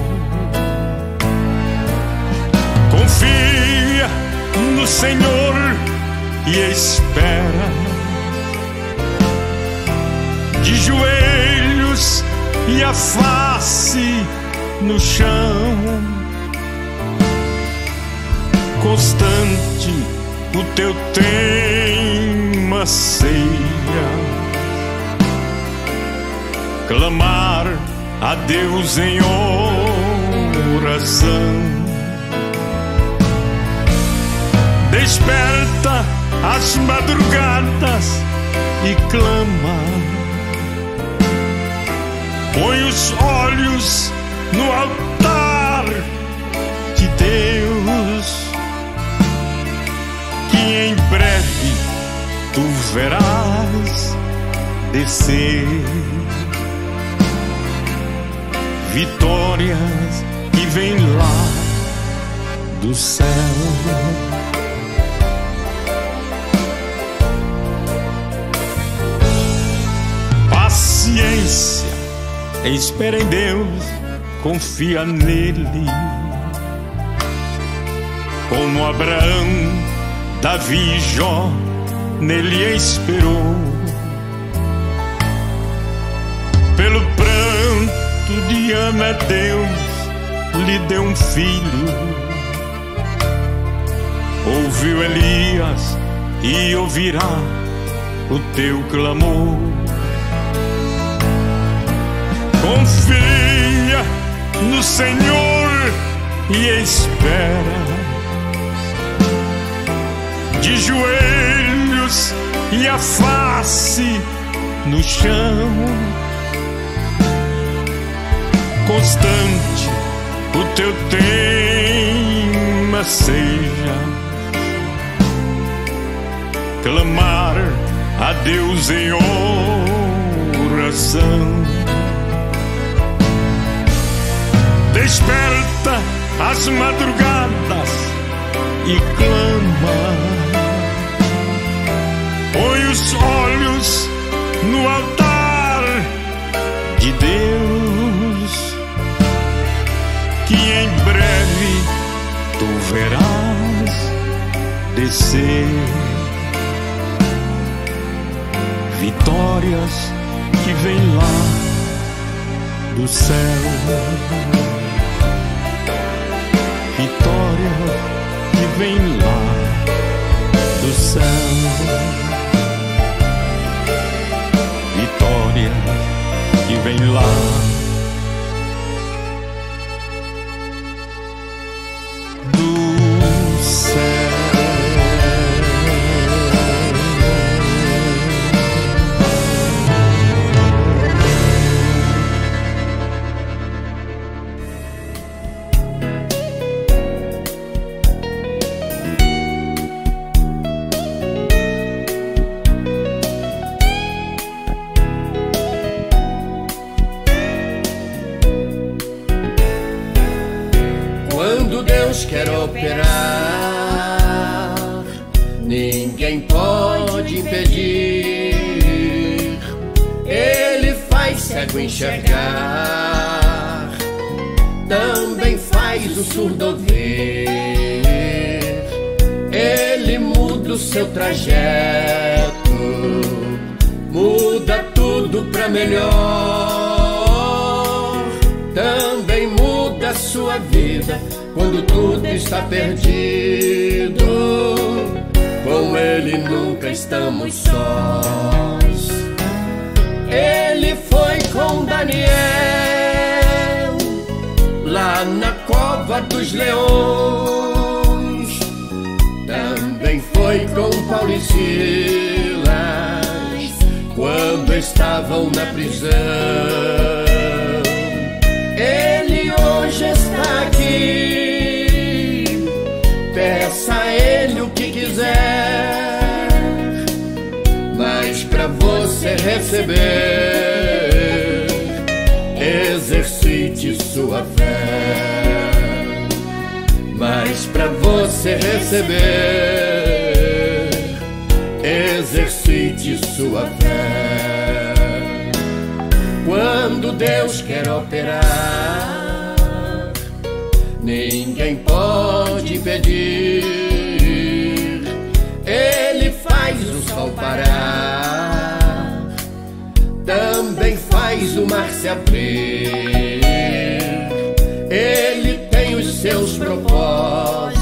Confia no Senhor e espera, de joelhos e a face no chão. Constante o teu tema seja clamar a Deus em oração. Desperta as madrugadas e clama, põe os olhos no altar de Deus, que em breve tu verás descer vitórias que vêm lá do céu. Paciência, espera em Deus, confia nele, como Abraão, Davi e Jó, nele esperou. Pelo pranto de Ana Deus lhe deu um filho. Ouviu Elias e ouvirá o teu clamor. Confia no Senhor e espera, de joelhos e a face no chão. Constante o teu tema seja clamar a Deus em oração. Desperta as madrugadas e clama. Põe os olhos no altar de Deus, que em breve tu verás descer vitórias que vêm lá do céu. Vitória que vem lá do céu. Vitória que vem lá do céu. Quer operar, ninguém pode impedir. Ele faz cego enxergar, também faz o surdo ouvir. Ele muda o seu trajeto, muda tudo pra melhor. Também muda a sua vida quando tudo está perdido. Com Ele nunca estamos sós. Ele foi com Daniel lá na cova dos leões. Também foi com Paulo e Silas quando estavam na prisão. Ele hoje está aqui, peça a Ele o que quiser, mas pra você receber, exercite sua fé. Mas pra você receber, exercite sua fé. Quando Deus quer operar, ninguém pode impedir. Ele faz o sol parar, também faz o mar se abrir. Ele tem os seus propósitos,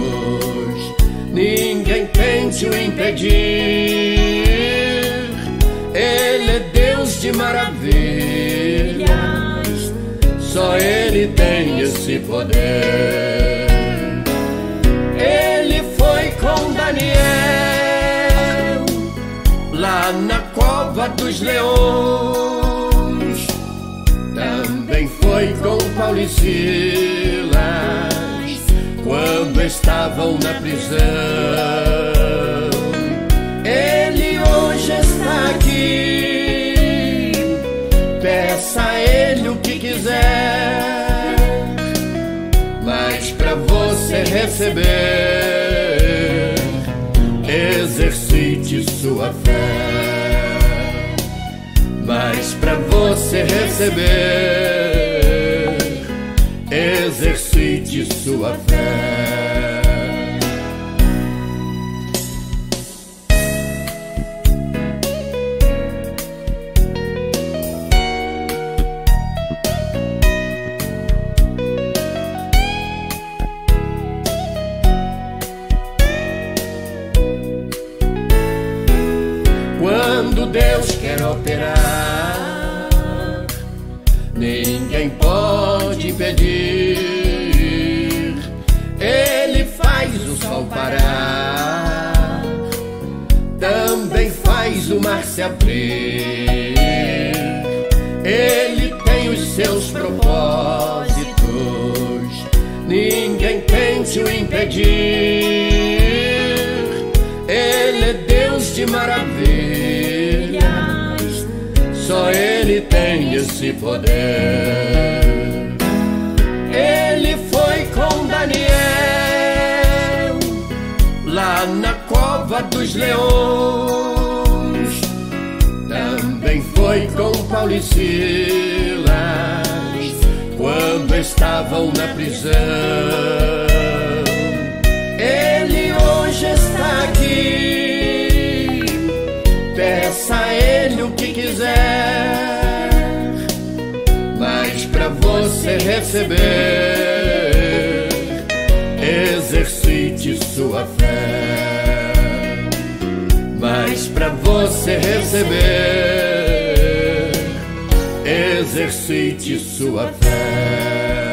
ninguém tente o impedir. Ele é Deus de maravilhas, só Ele tem esse poder. Ele foi com Daniel lá na cova dos leões. Também foi com Paulo e Silas quando estavam na prisão. Ele hoje está aqui, peça a Ele o que quiser, mas pra você receber, exercite sua fé. Mas pra você receber, exercite sua fé. Deus quer operar, ninguém pode impedir. Ele faz o sol parar, também faz o mar se abrir. Ele tem os seus propósitos, ninguém tente o impedir. Ele é Deus de maravilhas, só Ele tem esse poder. Ele foi com Daniel lá na cova dos leões, também foi com Paulo e Silas quando estavam na prisão. Ele hoje está aqui, peça a Ele o que quiser, mas pra você receber, exercite sua fé. Mas pra você receber, exercite sua fé.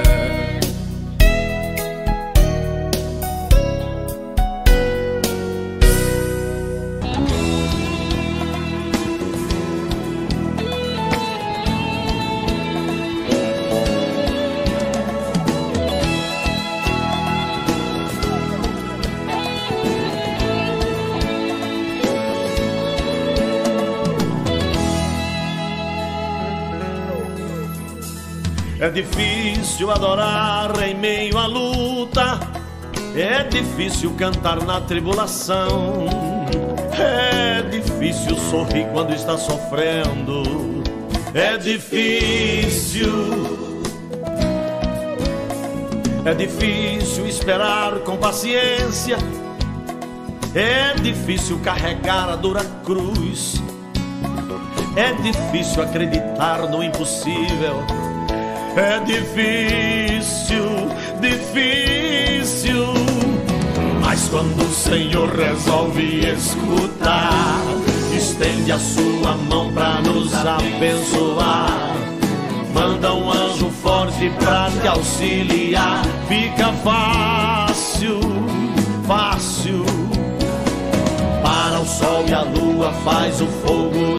É difícil adorar em meio à luta, é difícil cantar na tribulação, é difícil sorrir quando está sofrendo, é difícil esperar com paciência, é difícil carregar a dura cruz, é difícil acreditar no impossível. É difícil, mas quando o Senhor resolve escutar, estende a sua mão pra nos abençoar, manda um anjo forte pra te auxiliar. Fica fácil, para o sol e a lua faz o fogo